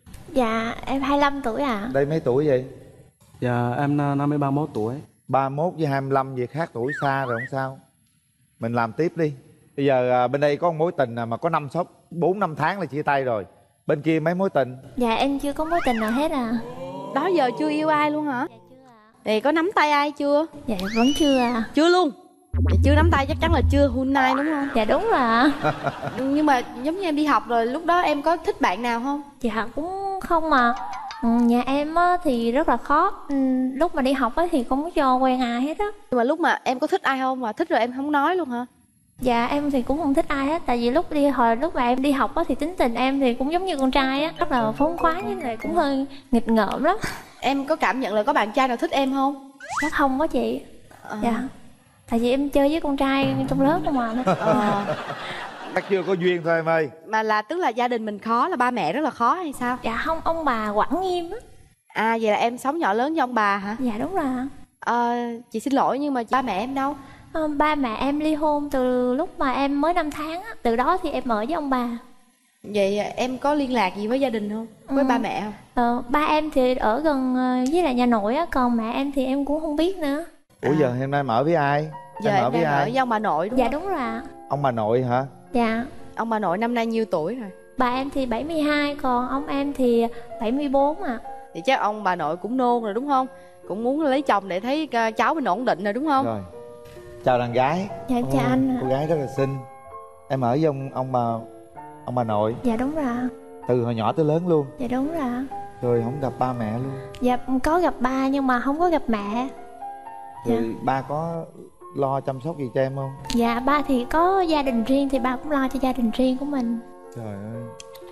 Dạ em hai mươi lăm tuổi ạ. Đây mấy tuổi vậy? Dạ em năm mươi ba mốt tuổi. Ba mốt với hai mươi lăm về khác tuổi xa rồi, không sao. Mình làm tiếp đi. Bây giờ à, bên đây có một mối tình mà có năm sáu bốn năm tháng là chia tay rồi. Bên kia mấy mối tình? Dạ em chưa có mối tình nào hết à. Đó giờ chưa yêu ai luôn hả? Thì có nắm tay ai chưa? Dạ vẫn chưa à. Chưa luôn? Vậy chưa nắm tay chắc chắn là chưa hun nai đúng không? Dạ đúng rồi ạ. Nhưng mà giống như em đi học rồi, lúc đó em có thích bạn nào không? Dạ cũng không mà. Ừ, nhà em á, thì rất là khó. Ừ, lúc mà đi học á, thì không có cho quen ai hết á. Nhưng mà lúc mà em có thích ai không, mà thích rồi em không nói luôn hả? Dạ em thì cũng không thích ai hết. Tại vì lúc đi hồi lúc mà em đi học á, thì tính tình em thì cũng giống như con trai á, rất là phóng khoáng, với lại cũng hơi nghịch ngợm lắm. Em có cảm nhận là có bạn trai nào thích em không? Chắc không có chị. À. Dạ. Tại vì em chơi với con trai trong lớp không mà. Ờ. Chắc chưa có duyên thôi em ơi. Mà là tức là gia đình mình khó, là ba mẹ rất là khó hay sao? Dạ không, ông bà quản nghiêm á. À vậy là em sống nhỏ lớn với ông bà hả? Dạ đúng rồi. Ờ, chị xin lỗi nhưng mà ba mẹ em đâu? Ờ, ba mẹ em ly hôn từ lúc mà em mới năm tháng á. Từ đó thì em ở với ông bà. Vậy em có liên lạc gì với gia đình không? Với ừ. ba mẹ không? Ờ, ba em thì ở gần với lại nhà nội á, còn mẹ em thì em cũng không biết nữa. Ủa à. giờ hôm nay em ở với ai? Giờ em em ở với đang ai? ở với ông bà nội đúng dạ không? đúng rồi ạ. Ông bà nội hả? Dạ. Ông bà nội năm nay nhiêu tuổi rồi? Bà em thì bảy mươi hai, còn ông em thì bảy mươi bốn ạ. Thì chắc ông bà nội cũng nôn rồi đúng không? Cũng muốn lấy chồng để thấy cháu mình ổn định rồi đúng không? Rồi. Chào đàn gái. Dạ chào Ồ, anh. Cô gái rất là xinh. Em ở với ông ông bà ông bà nội? Dạ đúng rồi. Từ hồi nhỏ tới lớn luôn? Dạ đúng rồi. Rồi không gặp ba mẹ luôn? Dạ có gặp ba nhưng mà không có gặp mẹ. Rồi dạ. Ba có lo chăm sóc gì cho em không? Dạ ba thì có gia đình riêng thì ba cũng lo cho gia đình riêng của mình. Trời ơi.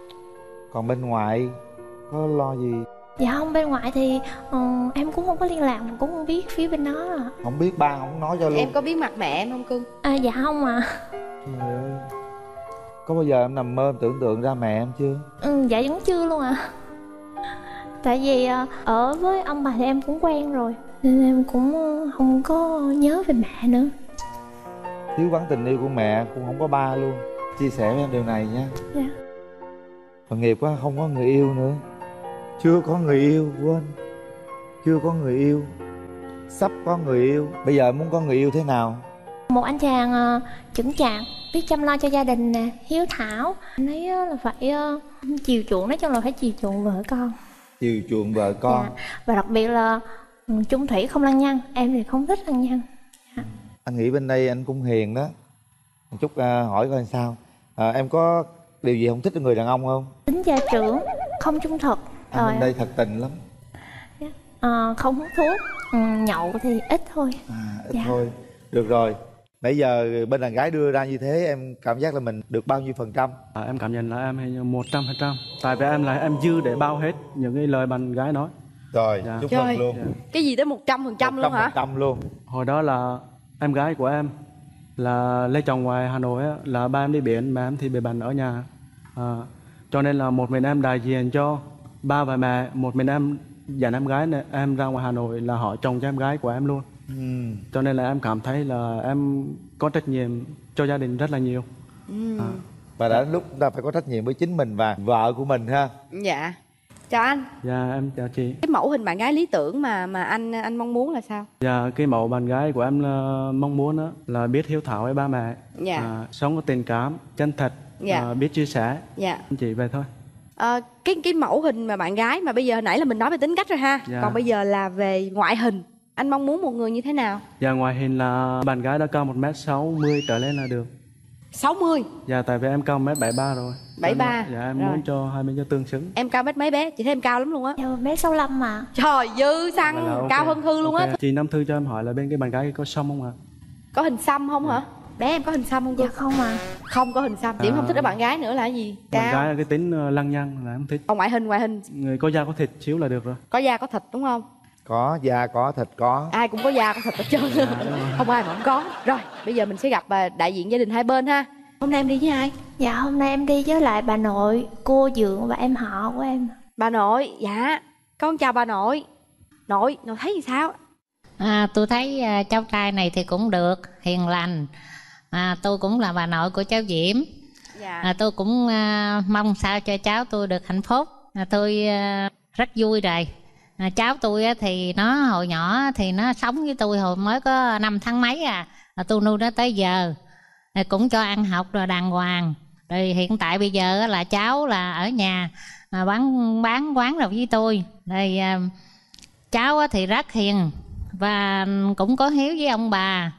Còn bên ngoại có lo gì? Dạ không, bên ngoại thì uh, em cũng không có liên lạc, mà cũng không biết phía bên đó. Không biết, ba không nói cho luôn. Em có biết mặt mẹ em không cưng? À, dạ không à. Trời ơi. Có bao giờ em nằm mơ em tưởng tượng ra mẹ em chưa? Ừ, dạ vẫn chưa luôn à. Tại vì uh, ở với ông bà thì em cũng quen rồi, nên em cũng không có nhớ về mẹ nữa. Thiếu vắng tình yêu của mẹ, cũng không có ba luôn. Chia sẻ với em điều này nha. Dạ. Tội nghiệp quá, không có người yêu nữa. Chưa có người yêu, quên. Chưa có người yêu. Sắp có người yêu. Bây giờ muốn có người yêu thế nào? Một anh chàng uh, chững chạc, biết chăm lo cho gia đình nè, hiếu thảo. Anh ấy uh, là phải uh, chiều chuộng, nói chung là phải chiều chuộng vợ con. Chiều chuộng vợ con. Dạ. Và đặc biệt là um, chung thủy không lăng nhăng. Em thì không thích lăng nhăng. Dạ. Anh nghĩ bên đây anh cũng hiền đó. Một chút uh, hỏi coi sao. uh, Em có điều gì không thích ở người đàn ông không? Tính gia trưởng, không trung thực. Anh bên đây thật tình lắm. À, không hút thuốc, ừ, nhậu thì ít thôi. À, ít dạ. thôi. Được rồi. Nãy giờ bên đàn gái đưa ra như thế em cảm giác là mình được bao nhiêu phần trăm? À, em cảm nhận là em hình như một trăm phần trăm. Tại vì em là em dư để bao hết những cái lời bạn gái nói. Rồi, dạ. chúc Trời, mừng luôn. cái gì tới một trăm phần trăm luôn hả? một trăm phần trăm luôn. Hồi đó là em gái của em là lấy chồng ngoài Hà Nội á, là ba em đi biển, mà em thì bị bệnh ở nhà. À, cho nên là một mình em đại diện cho ba và mẹ, một mình em dẫn em gái này, em ra ngoài Hà Nội là họ chồng cho em gái của em luôn. Ừ. Cho nên là em cảm thấy là em có trách nhiệm cho gia đình rất là nhiều. Ừ. À. Và đã lúc ta phải có trách nhiệm với chính mình và vợ của mình ha. Dạ. Chào anh. Dạ em chào chị. Cái mẫu hình bạn gái lý tưởng mà mà anh anh mong muốn là sao? Dạ cái mẫu bạn gái của em là mong muốn đó, là biết hiếu thảo với ba mẹ, Dạ. à, sống có tình cảm, chân thật, Dạ. à, biết chia sẻ. Dạ. Chỉ vậy thôi. Ờ, cái cái mẫu hình mà bạn gái mà bây giờ hồi nãy là mình nói về tính cách rồi ha. Dạ. Còn bây giờ là về ngoại hình. Anh mong muốn một người như thế nào? Dạ ngoài hình là bạn gái đã cao một mét sáu mươi trở lên là được. sáu mươi. Dạ tại vì em cao một mét bảy ba rồi. bảy ba. Dạ em Rồi. muốn cho hai bên cho tương xứng. Em cao mét mấy bé? Chị thấy em cao lắm luôn á. Dạ mét sáu lăm mà. Trời dư xăng, Vậy là ok. cao hơn Thư luôn á. Ok. Chị Nam Thư cho em hỏi là bên cái bạn gái có xăm không ạ? Có hình xăm không hả? Bé em có hình xăm không cô? Dạ không à. Không có hình xăm. Điểm À. không thích ở bạn gái nữa là cái gì? Bạn Cao. gái là cái tính ờ, lăng nhăng là em thích. Còn ngoại hình, ngoại hình Người có da có thịt xíu là được rồi. có da có thịt đúng không? Có da có thịt có. Ai cũng có da có thịt hết trơn. Không ai mà không có. Rồi, bây giờ mình sẽ gặp à, đại diện gia đình hai bên ha. Hôm nay em đi với ai? Dạ hôm nay em đi với lại bà nội, cô Dượng và em họ của em. Bà nội, dạ. Con chào bà nội. Nội, nội thấy gì sao? À, tôi thấy à, cháu trai này thì cũng được, hiền lành. À, tôi cũng là bà nội của cháu Diễm. Dạ. À, tôi cũng à, mong sao cho cháu tôi được hạnh phúc. À, tôi à, rất vui rồi. À, cháu tôi á, thì nó hồi nhỏ thì nó sống với tôi hồi mới có năm tháng mấy à. À tôi nuôi nó tới giờ. À, cũng cho ăn học rồi đàng hoàng. Rồi hiện tại bây giờ á, là cháu là ở nhà à, bán bán quán rồi với tôi. Rồi à, cháu á, thì rất hiền và cũng có hiếu với ông bà.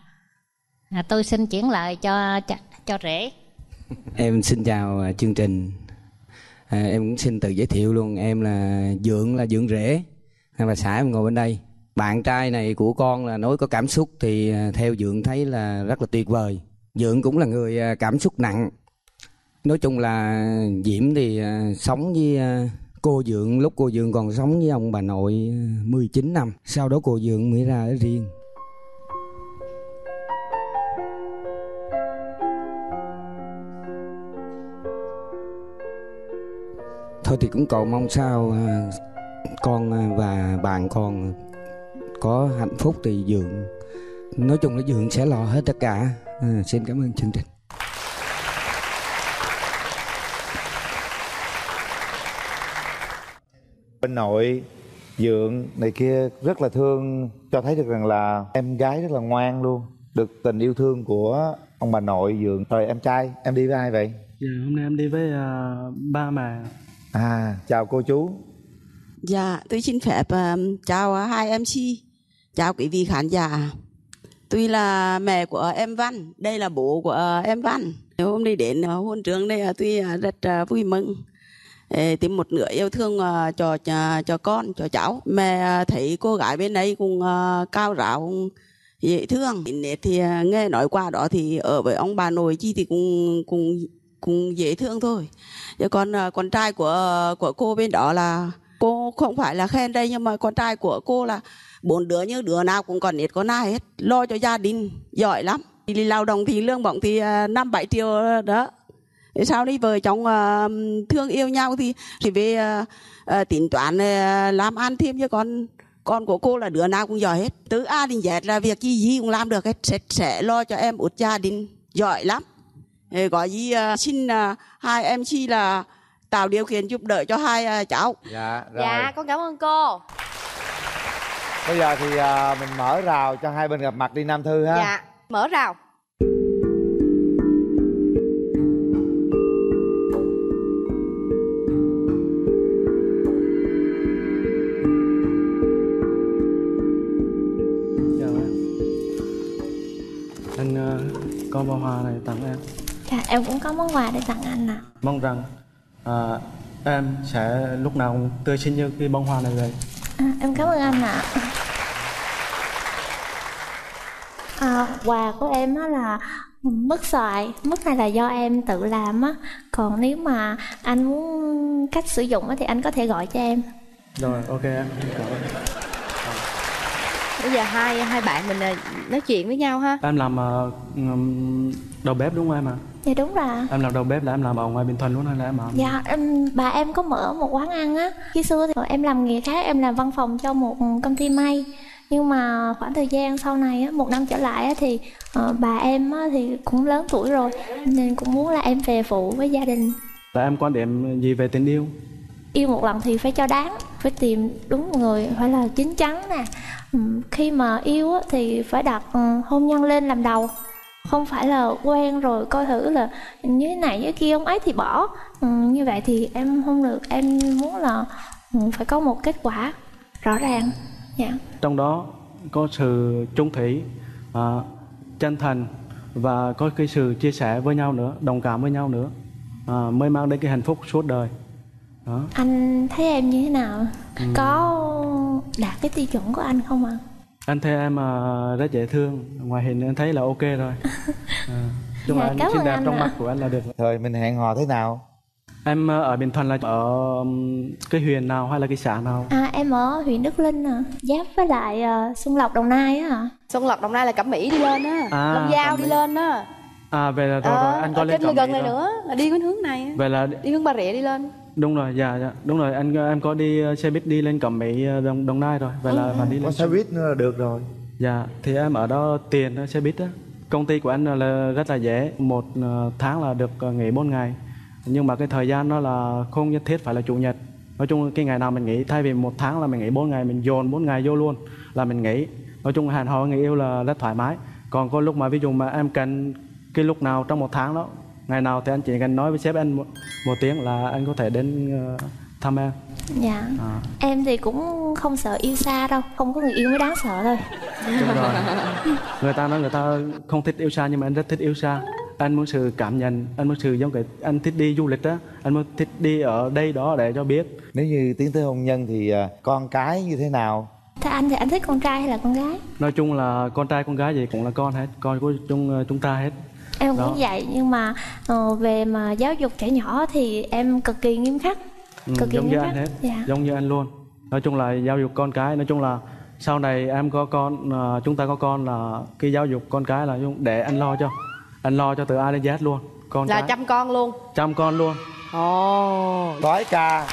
À, tôi xin chuyển lời cho cho, cho rể. Em xin chào chương trình. À, em cũng xin tự giới thiệu luôn. Em là Dượng, là Dượng rể. Bà xã em ngồi bên đây. Bạn trai này của con là nói có cảm xúc thì theo Dượng thấy là rất là tuyệt vời. Dượng cũng là người cảm xúc nặng. Nói chung là Diễm thì sống với cô Dượng lúc cô Dượng còn sống với ông bà nội mười chín năm. Sau đó cô Dượng mới ra ở riêng. Thôi thì cũng cầu mong sao con và bạn con có hạnh phúc thì Dượng, nói chung là Dượng sẽ lo hết tất cả. À, xin cảm ơn chương trình. Bên nội Dượng này kia rất là thương, cho thấy được rằng là em gái rất là ngoan luôn, được tình yêu thương của ông bà nội Dượng. Rồi em trai em đi với ai vậy? Dạ hôm nay em đi với uh, ba mẹ. À chào cô chú. Dạ tôi xin phép uh, chào hai em xê, chào quý vị khán giả. Tôi là mẹ của em Văn, đây là bố của uh, em Văn. Hôm nay đến uh, hôn trường đây uh, tôi uh, rất uh, vui mừng. Ê, tìm một nửa yêu thương uh, cho, cho cho con, cho cháu. Mẹ uh, thấy cô gái bên đây cũng uh, cao ráo, dễ thương. Thì uh, nghe nói qua đó thì ở với ông bà nội chi thì cũng cũng cũng dễ thương thôi. Chứ còn uh, con trai của uh, của cô bên đó là cô không phải là khen đây, nhưng mà con trai của cô là bốn đứa như đứa nào cũng còn ít con ai hết, lo cho gia đình giỏi lắm. Đi lao động thì lương bổng thì uh, năm bảy triệu đó. Sau đi vợ chồng uh, thương yêu nhau thì thì về uh, uh, tính toán uh, làm ăn thêm, chứ con con của cô là đứa nào cũng giỏi hết. Từ A đến Z là việc gì gì cũng làm được hết, sẽ, sẽ lo cho em út gia đình giỏi lắm. Thì có gì uh, xin uh, hai em xê là tạo điều kiện giúp đỡ cho hai uh, cháu. Dạ rồi. Dạ con cảm ơn cô. Bây giờ thì uh, mình mở rào cho hai bên gặp mặt đi Nam Thư ha. Dạ mở rào. Anh uh, có bó hoa này tặng em. Dạ em cũng có món quà để tặng anh ạ. À. Mong rằng uh, em sẽ lúc nào cũng tươi xinh như cái bông hoa này vậy. À, em cảm ơn anh ạ. À. À, quà của em á là mứt xoài, mứt này là do em tự làm á. Còn nếu mà anh muốn cách sử dụng á thì anh có thể gọi cho em. Rồi, ok em. Cảm ơn. Bây giờ hai hai bạn mình à, nói chuyện với nhau ha. Em làm uh, đầu bếp đúng không em ạ? À? Dạ đúng rồi. Em làm đầu bếp là em làm ở ngoài Bình Thuận luôn hay là em làm? Dạ em, bà em có mở một quán ăn á. Khi xưa thì em làm nghề khác, em làm văn phòng cho một công ty may. Nhưng mà khoảng thời gian sau này á, một năm trở lại á, thì uh, bà em á, thì cũng lớn tuổi rồi nên cũng muốn là em về phụ với gia đình. Là em quan điểm gì về tình yêu? Yêu một lần thì phải cho đáng, phải tìm đúng người, phải là chín chắn nè. Khi mà yêu á, thì phải đặt hôn nhân lên làm đầu. Không phải là quen rồi coi thử là như thế này như kia ông ấy thì bỏ. Ừ, như vậy thì em không được. Em muốn là phải có một kết quả rõ ràng. Dạ. Trong đó có sự trung thủy, à, chân thành và có cái sự chia sẻ với nhau nữa, đồng cảm với nhau nữa, à, mới mang đến cái hạnh phúc suốt đời. Đó. Anh thấy em như thế nào? Ừ. Có đạt cái tiêu chuẩn của anh không ạ? À? Anh thấy em uh, rất dễ thương, ngoài hình anh thấy là ok rồi. À, chung dạ, là anh xinh đẹp trong mắt của anh là được. Thôi mình hẹn hò thế nào? Em uh, ở Bình Thuận là ở um, cái huyện nào hay là cái xã nào? À em ở huyện Đức Linh à, giáp với lại uh, Xuân Lộc Đồng Nai á hả? Xuân Lộc Đồng Nai là Cẩm Mỹ đi lên á, à, Long Giao đi lên á. À về là rồi, à, rồi anh có lên trên gần này nữa, là đi cái hướng này á. Vậy là đi hướng Bà Rịa đi lên. Đúng rồi, dạ dạ, đúng rồi, anh em có đi xe buýt đi lên Cẩm Mỹ Đồng, Đồng Nai rồi. Vậy ừ, là phải đi lên. Có xe buýt nữa là được rồi. Dạ, thì em ở đó tiền xe buýt á. Công ty của anh là rất là dễ, một tháng là được nghỉ bốn ngày. Nhưng mà cái thời gian đó là không nhất thiết phải là chủ nhật. Nói chung cái ngày nào mình nghỉ, thay vì một tháng là mình nghỉ bốn ngày, mình dồn bốn ngày vô luôn là mình nghỉ. Nói chung hẹn hò người yêu là rất thoải mái. Còn có lúc mà ví dụ mà em cần cái lúc nào trong một tháng đó, ngày nào thì anh chỉ cần nói với sếp anh một, một tiếng là anh có thể đến uh, thăm em. Dạ. À. Em thì cũng không sợ yêu xa đâu, không có người yêu mới đáng sợ thôi. Đúng rồi. Người ta nói người ta không thích yêu xa nhưng mà anh rất thích yêu xa. Anh muốn sự cảm nhận, anh muốn sự giống cái anh thích đi du lịch á, anh muốn thích đi ở đây đó để cho biết. Nếu như tiến tới hôn nhân thì con cái như thế nào? Thế anh thì anh thích con trai hay là con gái? Nói chung là con trai con gái gì cũng là con hết, con của chúng chúng ta hết. Em cũng vậy, nhưng mà uh, về mà giáo dục trẻ nhỏ thì em cực kỳ nghiêm khắc. Ừ, cực kỳ giống nghiêm như khắc. anh hết, dạ. Giống như anh luôn. Nói chung là giáo dục con cái, nói chung là sau này em có con, uh, chúng ta có con là cái giáo dục con cái là để anh lo cho. Anh lo cho từ A đến Z luôn. Con là cái. chăm con luôn. Chăm con luôn. Ồ. Oh. Đói ca.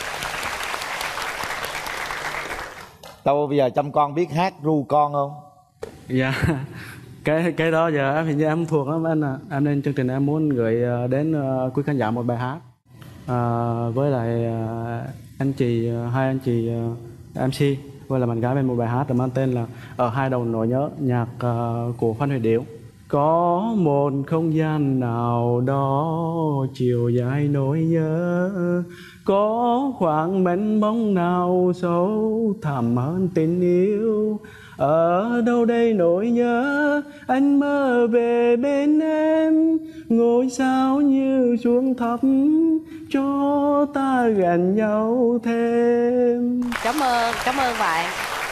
Đâu bây giờ chăm con biết hát ru con không? Dạ. Cái cái đó giờ em hình như em thuộc lắm anh à. Em lên chương trình em muốn gửi đến uh, quý khán giả một bài hát. Uh, với lại uh, anh chị, uh, hai anh chị uh, em xê với là bạn gái bên một bài hát mang tên là Ở Hai Đầu Nỗi Nhớ, nhạc uh, của Phan Huy Điểu. Có một không gian nào đó chiều dài nỗi nhớ, có khoảng mênh mông nào sâu thẳm hơn tình yêu. Ở đâu đây nỗi nhớ, anh mơ về bên em, ngôi sao như xuống thấp cho ta gần nhau thêm. Cảm ơn, cảm ơn bạn.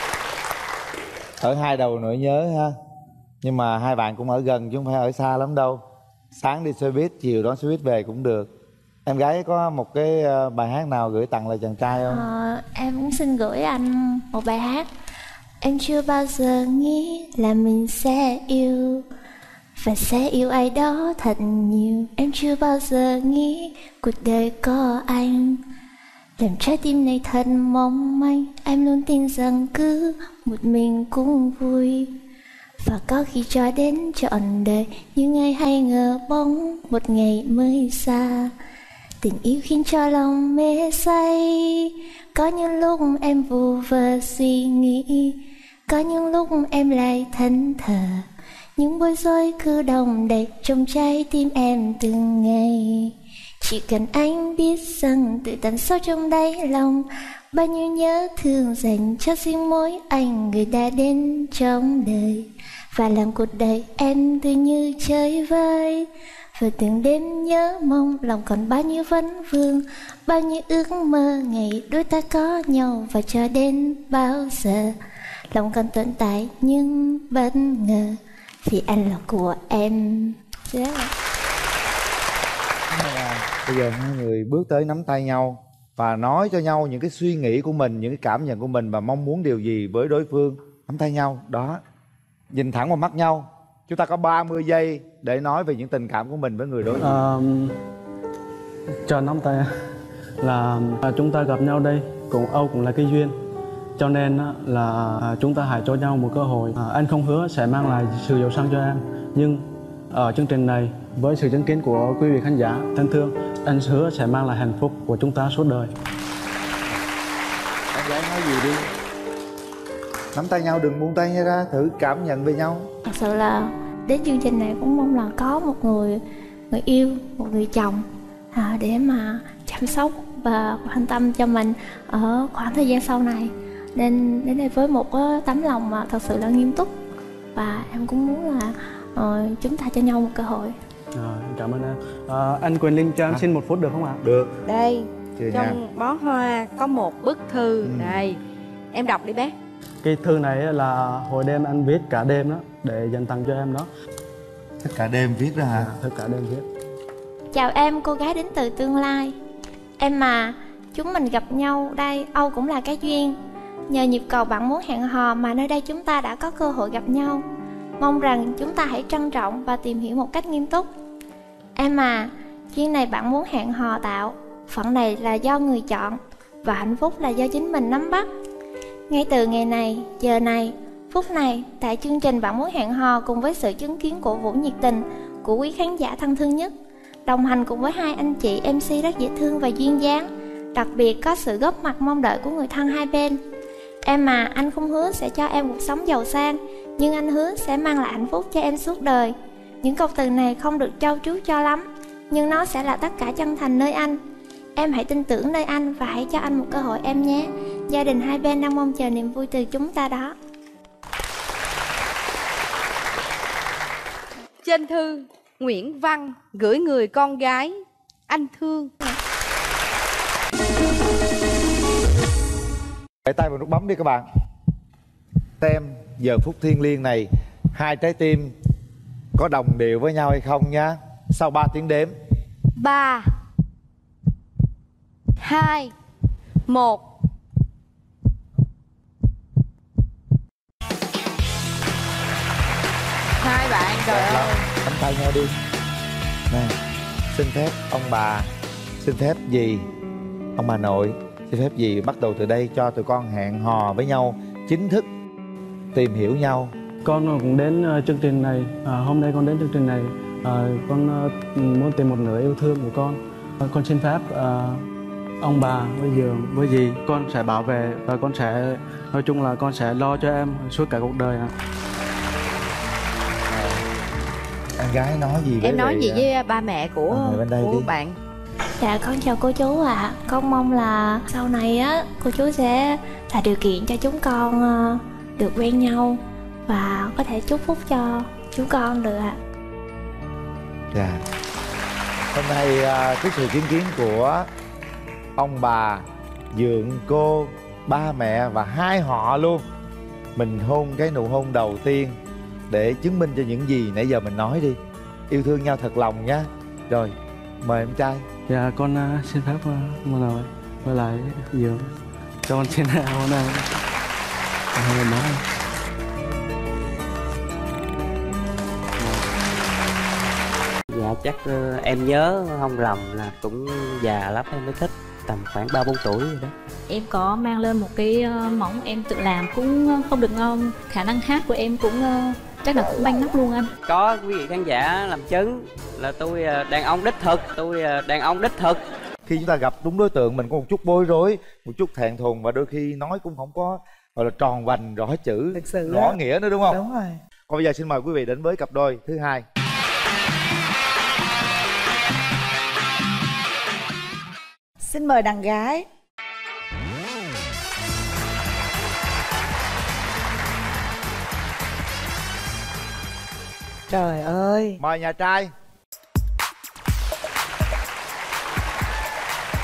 Ở hai đầu nỗi nhớ ha. Nhưng mà hai bạn cũng ở gần chứ không phải ở xa lắm đâu. Sáng đi xe buýt, chiều đón xe buýt về cũng được. Em gái có một cái bài hát nào gửi tặng lại chàng trai không? À, em cũng xin gửi anh một bài hát. Em chưa bao giờ nghĩ là mình sẽ yêu và sẽ yêu ai đó thật nhiều. Em chưa bao giờ nghĩ cuộc đời có anh làm trái tim này thật mong manh. Em luôn tin rằng cứ một mình cũng vui, và có khi cho đến trọn đời, nhưng ai hay ngờ bóng một ngày mới xa. Tình yêu khiến cho lòng mê say, có những lúc em vu vơ suy nghĩ, có những lúc em lại thẫn thờ. Những bối rối cứ đong đầy trong trái tim em từng ngày. Chỉ cần anh biết rằng từ tận sâu trong đáy lòng, bao nhiêu nhớ thương dành cho riêng mỗi anh người đã đến trong đời, và làm cuộc đời em tươi như chơi vơi. Và từng đêm nhớ mong lòng còn bao nhiêu vấn vương, bao nhiêu ước mơ ngày đôi ta có nhau, và cho đến bao giờ lòng còn tồn tại nhưng bất ngờ. vì anh là của em. Đó là... Bây giờ hai người bước tới nắm tay nhau và nói cho nhau những cái suy nghĩ của mình, những cái cảm nhận của mình và mong muốn điều gì với đối phương. Nắm tay nhau, đó. Nhìn thẳng vào mắt nhau. Chúng ta có ba mươi giây để nói về những tình cảm của mình với người đối diện. À, cho nắm tay là chúng ta gặp nhau đây, cũng Âu cũng là cái duyên. Cho nên là chúng ta hãy cho nhau một cơ hội. À, anh không hứa sẽ mang lại sự giàu sang cho em, nhưng ở chương trình này với sự chứng kiến của quý vị khán giả thân thương, anh hứa sẽ mang lại hạnh phúc của chúng ta suốt đời. Em gái nói gì đi. Nắm tay nhau, đừng buông tay ra, thử cảm nhận về nhau. Thật sự là đến chương trình này cũng mong là có một người người yêu, một người chồng à, để mà chăm sóc và quan tâm cho mình ở khoảng thời gian sau này. Nên đến đây với một uh, tấm lòng mà thật sự là nghiêm túc, và em cũng muốn là uh, chúng ta cho nhau một cơ hội. À, cảm ơn em. À, anh Quyền Linh cho em à. xin một phút được không ạ? Được. Đây, Chưa trong nha. bó hoa có một bức thư. Ừ. Đây, em đọc đi bé. Cái thư này là hồi đêm anh viết cả đêm đó, để dành tặng cho em đó. Tất cả đêm viết ra hả? À, tất cả đêm viết. Chào em, cô gái đến từ tương lai. Em mà, chúng mình gặp nhau đây, Âu cũng là cái duyên. Nhờ nhịp cầu bạn muốn hẹn hò mà nơi đây chúng ta đã có cơ hội gặp nhau. Mong rằng chúng ta hãy trân trọng và tìm hiểu một cách nghiêm túc. Em à, duyên này bạn muốn hẹn hò tạo, phận này là do người chọn, và hạnh phúc là do chính mình nắm bắt. Ngay từ ngày này, giờ này, phút này, tại chương trình bạn muốn hẹn hò cùng với sự chứng kiến cổ vũ nhiệt tình của quý khán giả thân thương nhất, đồng hành cùng với hai anh chị em xê rất dễ thương và duyên dáng, đặc biệt có sự góp mặt mong đợi của người thân hai bên. Em mà, anh không hứa sẽ cho em cuộc sống giàu sang, nhưng anh hứa sẽ mang lại hạnh phúc cho em suốt đời. Những câu từ này không được trau chuốt cho lắm, nhưng nó sẽ là tất cả chân thành nơi anh. Em hãy tin tưởng nơi anh và hãy cho anh một cơ hội em nhé. Gia đình hai bên đang mong chờ niềm vui từ chúng ta đó. Trên thư, Nguyễn Văn gửi người con gái anh thương. Để tay vào nút bấm đi các bạn. Xem giờ phút thiêng liêng này, hai trái tim có đồng điệu với nhau hay không nhá. Sau ba tiếng đếm. Ba, hai, một. Hai bạn, trời ơi. Nắm tay nhau đi. Nè, xin phép ông bà, xin phép dì, ông bà nội, xin phép dì bắt đầu từ đây cho tụi con hẹn hò với nhau, chính thức tìm hiểu nhau. Con cũng đến uh, chương trình này, à, hôm nay con đến chương trình này, à, con uh, muốn tìm một nửa yêu thương của con. À, con xin phép uh, ông bà với giường với dì, con sẽ bảo vệ và con sẽ, nói chung là con sẽ lo cho em suốt cả cuộc đời ạ. Anh gái nói gì với em nói lại, gì với ba mẹ của, bên đây của đi. bạn? Dạ con chào cô chú ạ. À. Con mong là sau này á cô chú sẽ tạo điều kiện cho chúng con uh, được quen nhau và có thể chúc phúc cho chúng con được ạ. Dạ. Hôm nay uh, trước sự chứng kiến của ông bà, dượng cô, ba mẹ và hai họ luôn, mình hôn cái nụ hôn đầu tiên để chứng minh cho những gì nãy giờ mình nói đi. Yêu thương nhau thật lòng nhá. Rồi, mời em trai. Dạ con uh, xin phép uh, mà nói với lại dượng, cho con xin hôn em. Hôn nói. Dạ chắc uh, em nhớ không lầm là cũng già lắm em mới thích, tầm khoảng ba bốn tuổi rồi đó. Em có mang lên một cái uh, móng em tự làm cũng không được ngon. Khả năng hát của em cũng uh, chắc là cũng banh nắp luôn anh. Có quý vị khán giả làm chứng là tôi uh, đàn ông đích thực, tôi uh, đàn ông đích thực. Khi chúng ta gặp đúng đối tượng mình có một chút bối rối, một chút thẹn thùng và đôi khi nói cũng không có gọi là tròn vành rõ chữ, rõ đó. Nghĩa nữa đúng không? Đúng rồi. Còn bây giờ xin mời quý vị đến với cặp đôi thứ hai. Xin mời đàn gái. Trời ơi. Mời nhà trai.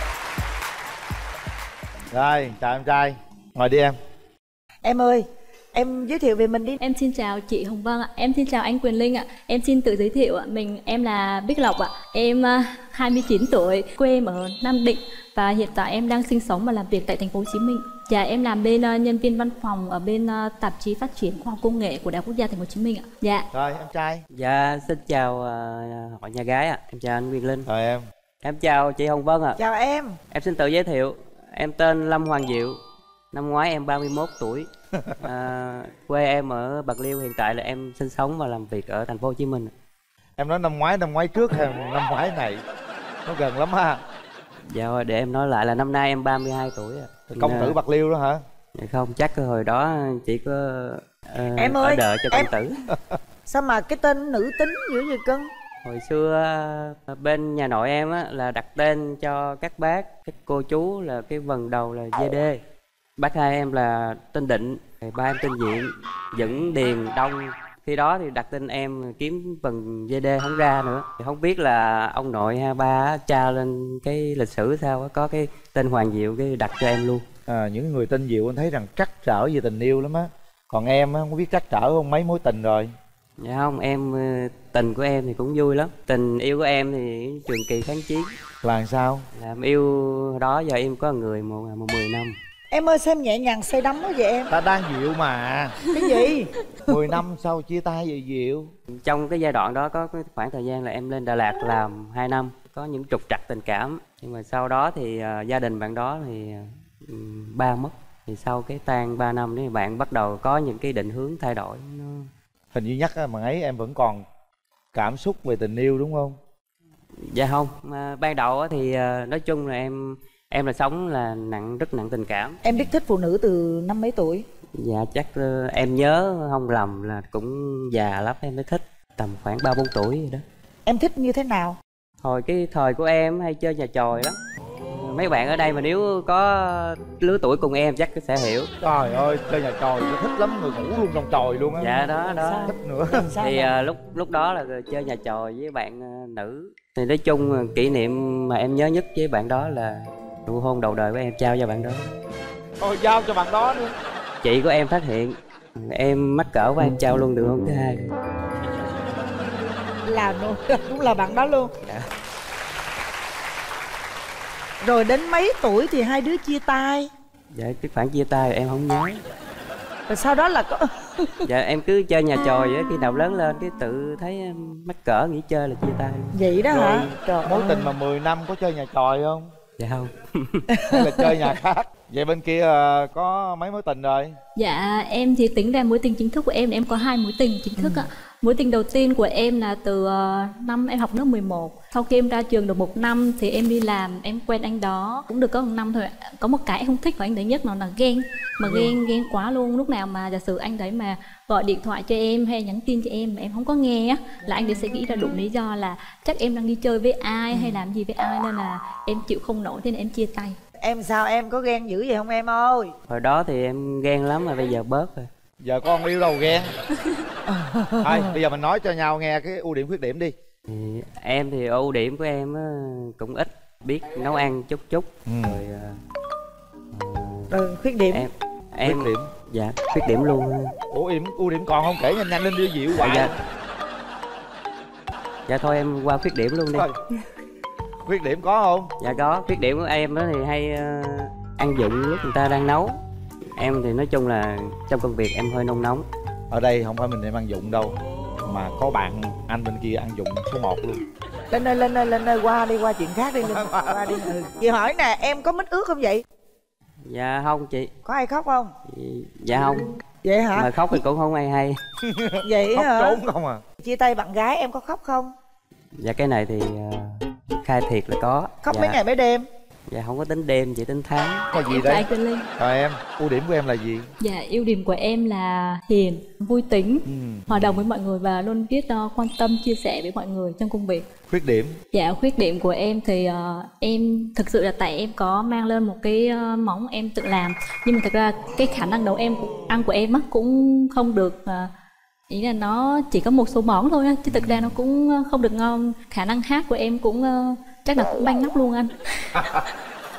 Rồi, chào em trai. Ngồi đi em. Em ơi, Em giới thiệu về mình đi. Em xin chào chị Hồng Vân ạ. Em xin chào anh Quyền Linh ạ. Em xin tự giới thiệu ạ. Mình em là Bích Lộc ạ. Em uh, hai mươi chín tuổi, quê em ở Nam Định và hiện tại em đang sinh sống và làm việc tại thành phố Hồ Chí Minh. Dạ em làm bên uh, nhân viên văn phòng ở bên uh, tạp chí phát triển khoa học công nghệ của Đại học Quốc gia Thành phố Hồ Chí Minh ạ. Dạ. Rồi em trai. Dạ xin chào uh, họ nhà gái ạ. Em chào anh Quyền Linh. Rồi em. Em chào chị Hồng Vân ạ. Chào em. Em xin tự giới thiệu. Em tên Lâm Hoàng Diệu. Năm ngoái em ba mươi mốt tuổi. À, quê em ở Bạc Liêu, hiện tại là em sinh sống và làm việc ở Thành phố Hồ Chí Minh. Em nói năm ngoái năm ngoái trước hay năm ngoái này? Nó gần lắm ha. Dạ để em nói lại là năm nay em ba mươi hai tuổi. Công tử Bạc Liêu đó hả? Dạ không, chắc hồi đó chỉ có uh, em ơi, ở đợi cho em... công tử. Sao mà cái tên nữ tính dữ vậy cưng? Hồi xưa bên nhà nội em á, là đặt tên cho các bác, các cô chú là cái vần đầu là giê đê. Bác hai em là tên Định, ba em tên Diện, Dững, Điền, Đông. Khi đó thì đặt tên em kiếm vần giê đê không ra nữa. Thì không biết là ông nội hai ba tra lên cái lịch sử sao có cái tên Hoàng Diệu cái đặt cho em luôn. À, những người tên Diệu anh thấy rằng trắc trở về tình yêu lắm á. Còn em á, không có biết trắc trở không, mấy mối tình rồi? Dạ không, em tình của em thì cũng vui lắm. Tình yêu của em thì trường kỳ kháng chiến. Là sao? Là em yêu đó giờ em có người một, một mười năm. Em ơi xem nhẹ nhàng say đắm quá vậy em. Ta đang Diệu mà. Cái gì? mười năm sau chia tay về Diệu. Trong cái giai đoạn đó có cái khoảng thời gian là em lên Đà Lạt làm hai năm. Có những trục trặc tình cảm. Nhưng mà sau đó thì uh, gia đình bạn đó thì uh, ba mất. Thì sau cái tan ba năm thì bạn bắt đầu có những cái định hướng thay đổi. Nó... Hình như nhắc mà ấy em vẫn còn cảm xúc về tình yêu đúng không? Dạ không, mà ban đầu thì uh, nói chung là em... Em là sống là nặng, rất nặng tình cảm. Em biết thích phụ nữ từ năm mấy tuổi? Dạ chắc uh, em nhớ không lầm là cũng già lắm em mới thích. Tầm khoảng ba bốn tuổi vậy đó. Em thích như thế nào? Hồi cái thời của em hay chơi nhà chòi lắm. Mấy bạn ở đây mà nếu có lứa tuổi cùng em chắc sẽ hiểu. Trời ơi, chơi nhà chòi tôi thích lắm, người ngủ luôn trong chòi luôn á. Dạ đó, đó. Thích nữa. Thì uh, lúc lúc đó là chơi nhà chòi với bạn uh, nữ. Thì nói chung kỷ niệm mà em nhớ nhất với bạn đó là nụ hôn đầu đời của em trao cho bạn đó. Ôi giao cho bạn đó nữa. Chị của em phát hiện em mắc cỡ và em trao luôn nụ hôn thứ hai. Là nụ cũng là bạn đó luôn. Dạ. Rồi đến mấy tuổi thì hai đứa chia tay? Dạ cái khoảng chia tay em không nhớ. Rồi sau đó là có dạ em cứ chơi nhà tròi vậy, khi nào lớn lên cái tự thấy em mắc cỡ nghỉ chơi là chia tay. Vậy đó rồi, hả? Trời mối ơi. tình mà mười năm có chơi nhà tròi không? Dạ không. Hay là chơi nhà khác? Vậy bên kia có mấy mối tình rồi? Dạ em thì tính ra mối tình chính thức của em, em có hai mối tình chính thức ạ. Ừ. Mối tình đầu tiên của em là từ uh, năm em học lớp mười một. Sau khi em ra trường được một năm thì em đi làm, em quen anh đó cũng được có một năm thôi. Có một cái em không thích của anh đấy nhất nó là ghen. Mà ghen ghen quá luôn. Lúc nào mà giả sử anh đấy mà gọi điện thoại cho em hay nhắn tin cho em mà em không có nghe á, là anh đấy sẽ nghĩ ra đủ lý do là chắc em đang đi chơi với ai hay làm gì với ai, nên là em chịu không nổi, thế nên em chia tay. Em sao, em có ghen dữ vậy không em ơi? Hồi đó thì em ghen lắm mà bây giờ bớt rồi. Giờ con yêu đâu ghen. Thôi bây giờ mình nói cho nhau nghe cái ưu điểm khuyết điểm đi. Thì em thì ưu điểm của em á, cũng ít biết nấu ăn chút chút. Ừ. Rồi uh, rồi khuyết điểm em em khuyết điểm dạ khuyết điểm luôn. Ủa điểm ưu điểm còn không kể nhanh nhanh lên đi Diệu hoài. Dạ. Dạ thôi em qua khuyết điểm luôn đi. Thôi. Khuyết điểm có không? Dạ có. Khuyết điểm của em đó thì hay uh, ăn dụng lúc người ta đang nấu. Em thì nói chung là trong công việc em hơi nôn nóng. Ở đây không phải mình em ăn dụng đâu, mà có bạn anh bên kia ăn dụng số một luôn. Lên ơi, lên ơi, lên ơi, qua đi, qua chuyện khác đi. Lên, qua đi. Ừ. Chị hỏi nè, em có mít ướt không vậy? Dạ không chị. Có ai khóc không? Dạ không. Vậy hả? Mà khóc thì cũng không ai hay. Vậy khóc hả? trốn không à? Chia tay bạn gái em có khóc không? Dạ cái này thì uh, khai thiệt là có. Khóc dạ. mấy ngày mấy đêm? Dạ không có tính đêm, chỉ tính tháng. Có gì đấy? Rồi em, ưu điểm của em là gì? Dạ ưu điểm của em là hiền, vui tính, ừ. hòa đồng với mọi người và luôn biết uh, quan tâm, chia sẻ với mọi người trong công việc. Khuyết điểm? Dạ khuyết điểm của em thì uh, em thực sự là tại em có mang lên một cái uh, món em tự làm, nhưng mà thật ra cái khả năng nấu em ăn của em á cũng không được uh, ý là nó chỉ có một số món thôi á, chứ thực ra nó cũng không được ngon. Khả năng hát của em cũng uh, chắc là cũng banh nắp luôn anh.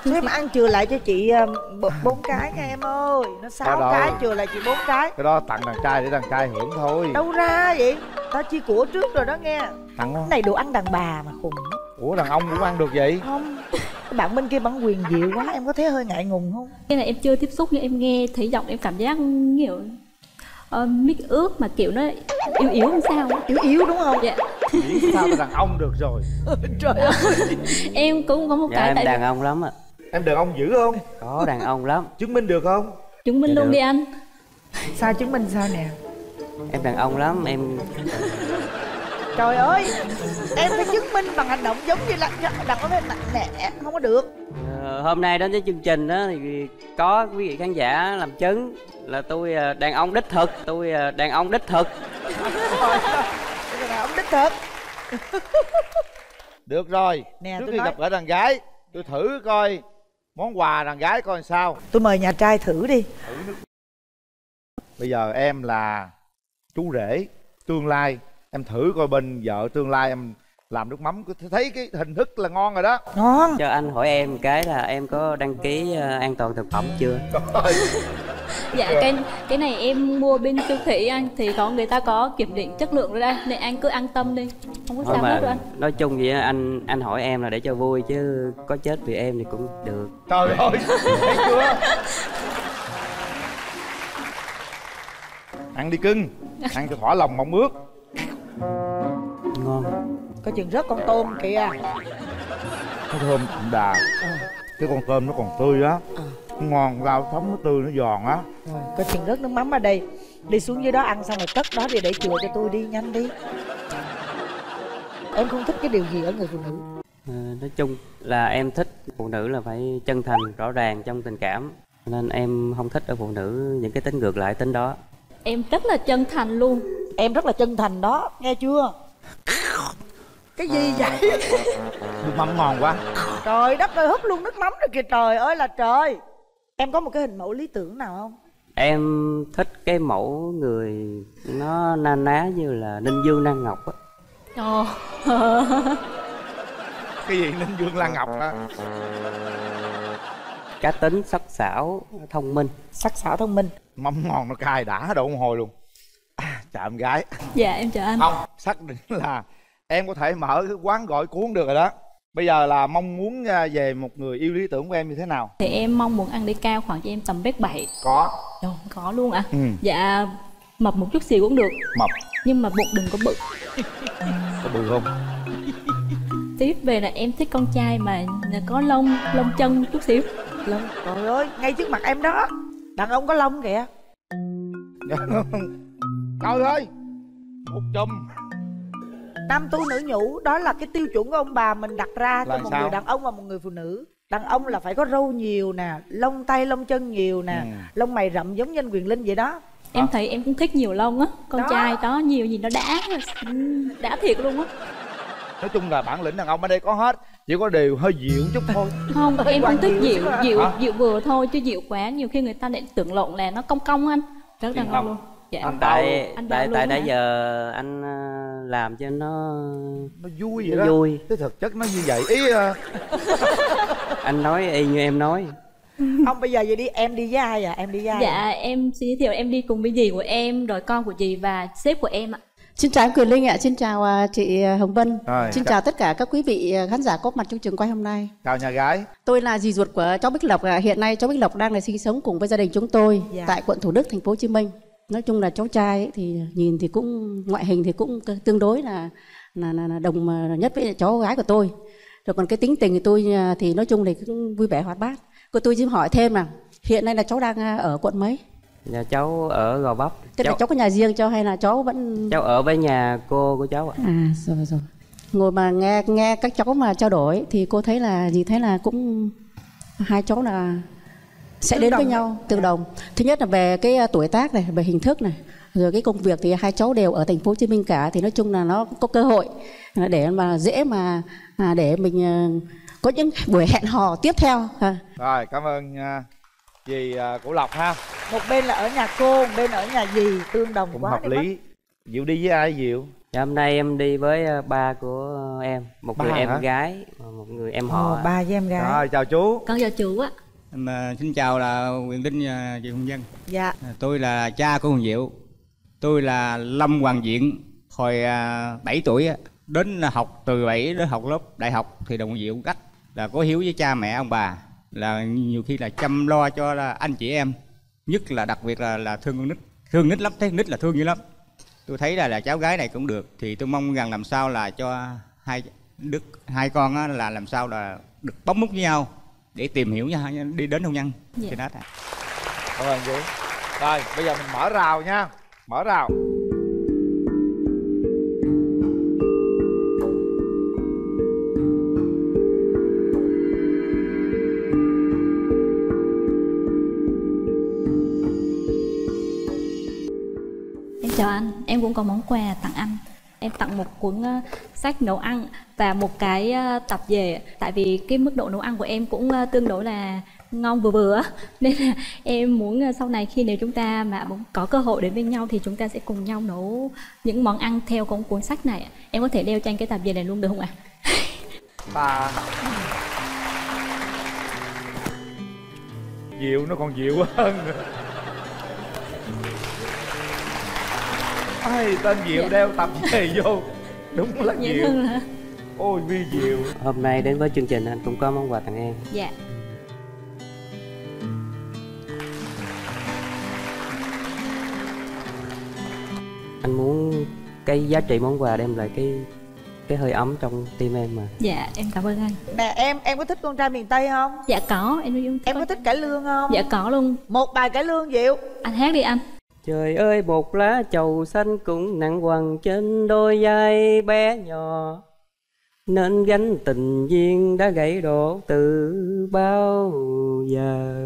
Thế mà ăn chừa lại cho chị uh, bốn cái nha em ơi. Nó sáu cái chừa lại chị bốn cái. Cái đó tặng đàn trai để đàn trai hưởng thôi. Đâu ra vậy? Tao chia của trước rồi đó nghe. Tặng không? Cái này đồ ăn đàn bà mà khùng. Ủa đàn ông cũng ăn được vậy? Không. Cái bạn bên kia bản quyền dịu quá, em có thấy hơi ngại ngùng không? Cái này em chưa tiếp xúc nhưng em nghe thấy giọng em cảm giác kiểu uh, mix ướp mà kiểu nó yếu yếu không sao. Yếu yếu đúng không? Dạ. Nghĩ sao mà đàn ông được rồi. Trời ơi. Em cũng có một Dạ, cái em tại đàn ông lắm ạ. Em đàn ông dữ không? Có đàn ông lắm. Chứng minh được không? Chứng minh Dạ luôn được. đi anh. Sao chứng minh sao nè? Em đàn ông lắm em. Trời ơi, em phải chứng minh bằng hành động giống như là đàn ông nặng nẻ, không có được. Ờ, hôm nay đến với chương trình đó thì có quý vị khán giả làm chứng là tôi ờ, đàn ông đích thực, tôi ờ, đàn ông đích thực. Đàn ông đích thực. Được rồi, nè, trước tôi khi nói... gặp gỡ đàn gái, tôi thử coi món quà đàn gái coi sao. Tôi mời nhà trai thử đi. Bây giờ em là chú rể tương lai, em thử coi bên vợ tương lai em làm nước mắm, thấy cái hình thức là ngon rồi đó. Ngon. Cho anh hỏi em cái là em có đăng ký uh, an toàn thực phẩm chưa? Dạ cái cái này em mua bên siêu thị anh, thì có người ta có kiểm định chất lượng rồi đây, nên anh cứ an tâm đi, không có sao hết đâu anh. Nói chung vậy anh anh hỏi em là để cho vui chứ có chết vì em thì cũng được. Trời ơi, thấy chưa? Ăn đi cưng, ăn cho thỏa lòng mong ước. Ngon. Có chừng rớt con tôm kìa. Nó thơm đậm đà. Ừ. Cái con tôm nó còn tươi á. Ừ. Nó ngon, rau sống nó tươi, nó giòn á. Rồi, có chừng rớt nước mắm ở đây. Đi xuống dưới đó ăn xong rồi cất đó đi để chừa cho tôi đi, nhanh đi. Em không thích cái điều gì ở người phụ nữ? À, nói chung là em thích phụ nữ là phải chân thành, rõ ràng trong tình cảm. Nên em không thích ở phụ nữ những cái tính ngược lại tính đó. Em rất là chân thành luôn. Em rất là chân thành đó, nghe chưa? Cái gì vậy? Nước mắm ngon quá. Trời đất ơi, húp luôn nước mắm rồi kìa, trời ơi là trời. Em có một cái hình mẫu lý tưởng nào không? Em thích cái mẫu người nó na ná như là Ninh Dương Lan Ngọc á. Ồ. Cái gì Ninh Dương Lan Ngọc á? Cá tính, sắc sảo, thông minh. Sắc sảo thông minh. Mắm ngon nó cay đã đậu hồi luôn. À, chào em gái. Dạ em chào anh. Không, xác định là em có thể mở cái quán gọi cuốn được rồi đó. Bây giờ là mong muốn về một người yêu lý tưởng của em như thế nào? Thì em mong muốn ăn đi cao khoảng cho em tầm mét bảy. Có. Ồ, có luôn ạ. À? Ừ. Dạ mập một chút xíu cũng được. Mập. Nhưng mà bụng đừng có bự. Có bự không? Tiếp về là em thích con trai mà có lông, lông chân chút xíu. Lông, trời ơi, ngay trước mặt em đó. Đàn ông có lông kìa. Trời ơi, một chùm. Nam tu nữ nhũ, đó là cái tiêu chuẩn của ông bà mình đặt ra cho một sao? người đàn ông và một người phụ nữ. Đàn ông là phải có râu nhiều nè, lông tay lông chân nhiều nè, ừ. lông mày rậm giống như anh Quyền Linh vậy đó. Em à. thấy em cũng thích nhiều lông á. Con đó. Trai đó nhiều gì nó đã, đã thiệt luôn á. Nói chung là bản lĩnh đàn ông ở đây có hết, chỉ có điều hơi dịu chút thôi. Không, em không thích dịu, dịu, dịu vừa thôi chứ dịu quá nhiều khi người ta lại tưởng lộn là nó cong cong anh. Rất đàn ông luôn. Dạ. Anh tại anh tại tại nãy giờ anh làm cho nó nó vui vậy nó đó. Vui. Cái thực chất nó như vậy ý. Uh... Anh nói y như em nói. Không, bây giờ vậy đi, em đi với ai à? Em đi với ai? Dạ à? Em xin giới thiệu em đi cùng với dì của em, rồi con của dì và sếp của em ạ. Xin chào Quyền Linh ạ, xin chào chị Hồng Vân. Rồi, xin chào tất cả các quý vị khán giả có mặt trong trường quay hôm nay. Chào nhà gái. Tôi là dì ruột của cháu Bích Lộc. Hiện nay cháu Bích Lộc đang là sinh sống cùng với gia đình chúng tôi dạ. tại quận Thủ Đức, thành phố Hồ Chí Minh. Nói chung là cháu trai ấy, thì nhìn thì cũng ngoại hình thì cũng tương đối là là, là, là đồng nhất với cháu gái của tôi. Rồi còn cái tính tình của tôi thì nói chung thì cũng vui vẻ hoạt bát. Cô tôi xin hỏi thêm là hiện nay là cháu đang ở quận mấy? Dạ cháu ở Gò Vấp. Thế cháu... là cháu có nhà riêng cho hay là cháu vẫn... Cháu ở với nhà cô của cháu ạ. À rồi rồi. Ngồi mà nghe nghe các cháu mà trao đổi thì cô thấy là gì thấy là cũng hai cháu là sẽ đến với nhau tương đồng. Thứ nhất là về cái tuổi tác này, về hình thức này, rồi cái công việc thì hai cháu đều ở thành phố Hồ Chí Minh cả, thì nói chung là nó có cơ hội để mà dễ mà để mình có những buổi hẹn hò tiếp theo. Rồi cảm ơn dì của Lộc ha. Một bên là ở nhà cô, một bên ở nhà dì, tương đồng cũng quá. Hợp lý. Diệu đi với ai Diệu? Dạ, hôm nay em đi với uh, ba của em, một Ba người em hả? gái, một người em họ. Ồ, ba với em gái. Rồi chào chú. Con chào chú ạ. Em, uh, xin chào là Quyền Linh và chị Hồng Vân. Dạ. Uh, tôi là cha của Hồng Diệu. Tôi là Lâm Hoàng Diện. Hồi uh, bảy tuổi á, đến học từ bảy đến học lớp đại học thì Đồng Diệu cách là có hiếu với cha mẹ ông bà, là nhiều khi là chăm lo cho là anh chị em, nhất là đặc biệt là là thương con nít, thương nít lắm, thấy nít là thương dữ lắm. Tôi thấy là là cháu gái này cũng được, thì tôi mong rằng làm sao là cho hai đức hai con á, là làm sao là được bấm mút với nhau để tìm hiểu nhau đi đến hôn nhân. Dạ. Thì đó. Cảm ơn chú. Rồi bây giờ mình mở rào nha, mở rào. Chào anh, em cũng có món quà tặng anh. Em tặng một cuốn uh, sách nấu ăn và một cái uh, tập về. Tại vì cái mức độ nấu ăn của em cũng uh, tương đối là ngon vừa vừa nên là em muốn uh, sau này khi nếu chúng ta mà có cơ hội đến bên nhau thì chúng ta sẽ cùng nhau nấu những món ăn theo con cuốn sách này. Em có thể đeo cho anh cái tập về này luôn được không ạ? Bà Diệu nó còn dịu hơn nữa. Ai tên Diệu dạ. Đeo tập về vô đúng là Dễ Diệu. hả? Ôi Vi Diệu. Hôm nay đến với chương trình anh cũng có món quà tặng em. Dạ. Anh muốn cái giá trị món quà đem lại cái cái hơi ấm trong tim em mà. Dạ em cảm ơn anh. Nè em em có thích con trai miền Tây không? Dạ có, em yêu Em có thích cải lương không? Dạ có luôn. Một bài cải lương Diệu. Anh hát đi anh. Trời ơi một lá trầu xanh cũng nặng quằn trên đôi vai bé nhỏ, nên gánh tình duyên đã gãy đổ từ bao giờ.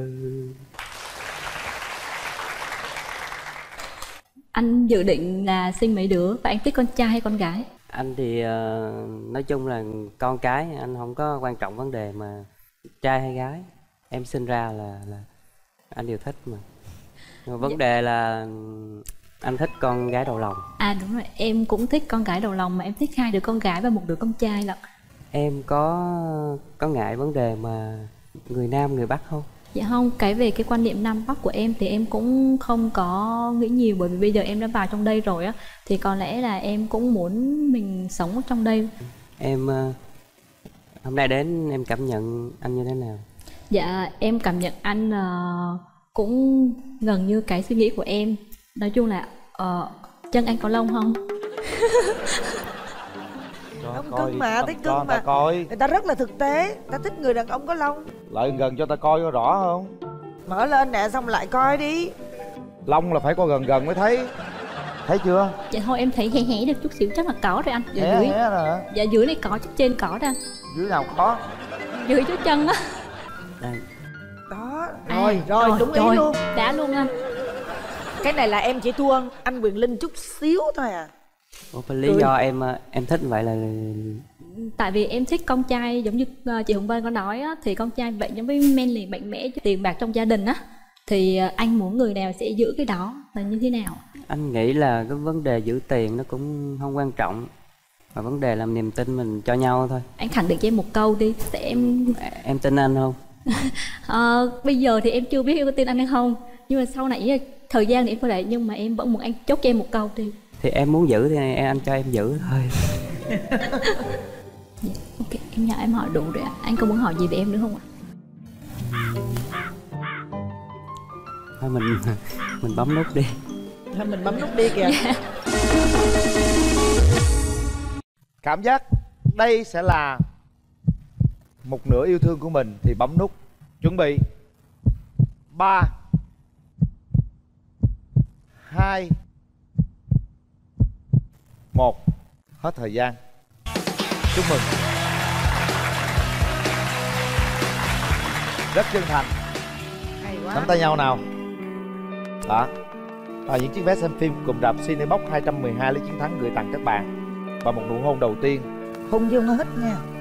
Anh dự định là sinh mấy đứa và anh thích con trai hay con gái? Anh thì uh, nói chung là con cái, anh không có quan trọng vấn đề mà trai hay gái. Em sinh ra là là anh đều thích mà. Vấn đề là anh thích con gái đầu lòng. À đúng rồi, em cũng thích con gái đầu lòng mà em thích hai đứa con gái và một đứa con trai lận. Em có có ngại vấn đề mà người Nam người Bắc không? Dạ không, cái về cái quan niệm Nam Bắc của em thì em cũng không có nghĩ nhiều, bởi vì bây giờ em đã vào trong đây rồi á, thì có lẽ là em cũng muốn mình sống ở trong đây. Em hôm nay đến em cảm nhận anh như thế nào? Dạ em cảm nhận anh uh, cũng gần như cái suy nghĩ của em. Nói chung là uh, chân anh có lông không? Ông cưng mà, thấy cưng mà. Coi. Người ta rất là thực tế, ta thích người đàn ông có lông. Lại gần cho ta coi có rõ không? Mở lên nè, xong lại coi đi. Lông là phải coi gần gần mới thấy. Thấy chưa? Dạ thôi em thấy hé hé được chút xíu chắc là có rồi anh. Dạ hé dưới. Hé rồi hả? Dạ dưới này có, chút trên có đó anh. Dưới nào có? Dưới chỗ chân á. Đó, À, rồi, rồi, rồi, đúng rồi, ý luôn. đã luôn anh. Cái này là em chỉ thua anh Quyền Linh chút xíu thôi à. Ủa, lý Cười. do em em thích vậy là tại vì em thích con trai giống như chị Hồng Vân có nói á, thì con trai vậy giống với manly mạnh mẽ, tiền bạc trong gia đình á, thì anh muốn người nào sẽ giữ cái đó là như thế nào? Anh nghĩ là cái vấn đề giữ tiền nó cũng không quan trọng, mà vấn đề là niềm tin mình cho nhau thôi. Anh khẳng định cho em một câu đi để em em tin anh không? à, bây giờ thì em chưa biết em có tin anh hay không, nhưng mà sau này thời gian thì em có thể, nhưng mà em vẫn muốn anh chốt cho em một câu đi. Thì em muốn giữ thì anh cho em giữ thôi. Yeah, ok, em nhờ em hỏi đủ rồi ạ. Anh có muốn hỏi gì về em nữa không ạ? Thôi mình mình bấm nút đi. Thôi mình bấm nút đi kìa. Yeah. Cảm giác đây sẽ là một nửa yêu thương của mình thì bấm nút. Chuẩn bị ba hai một. Hết thời gian. Chúc mừng. Rất chân thành. Nắm tay nhau nào. Đó. Và những chiếc vé xem phim cùng rạp Cinebox hai trăm mười hai lấy chiến thắng gửi tặng các bạn. Và một nụ hôn đầu tiên. Hôn vô hết nha.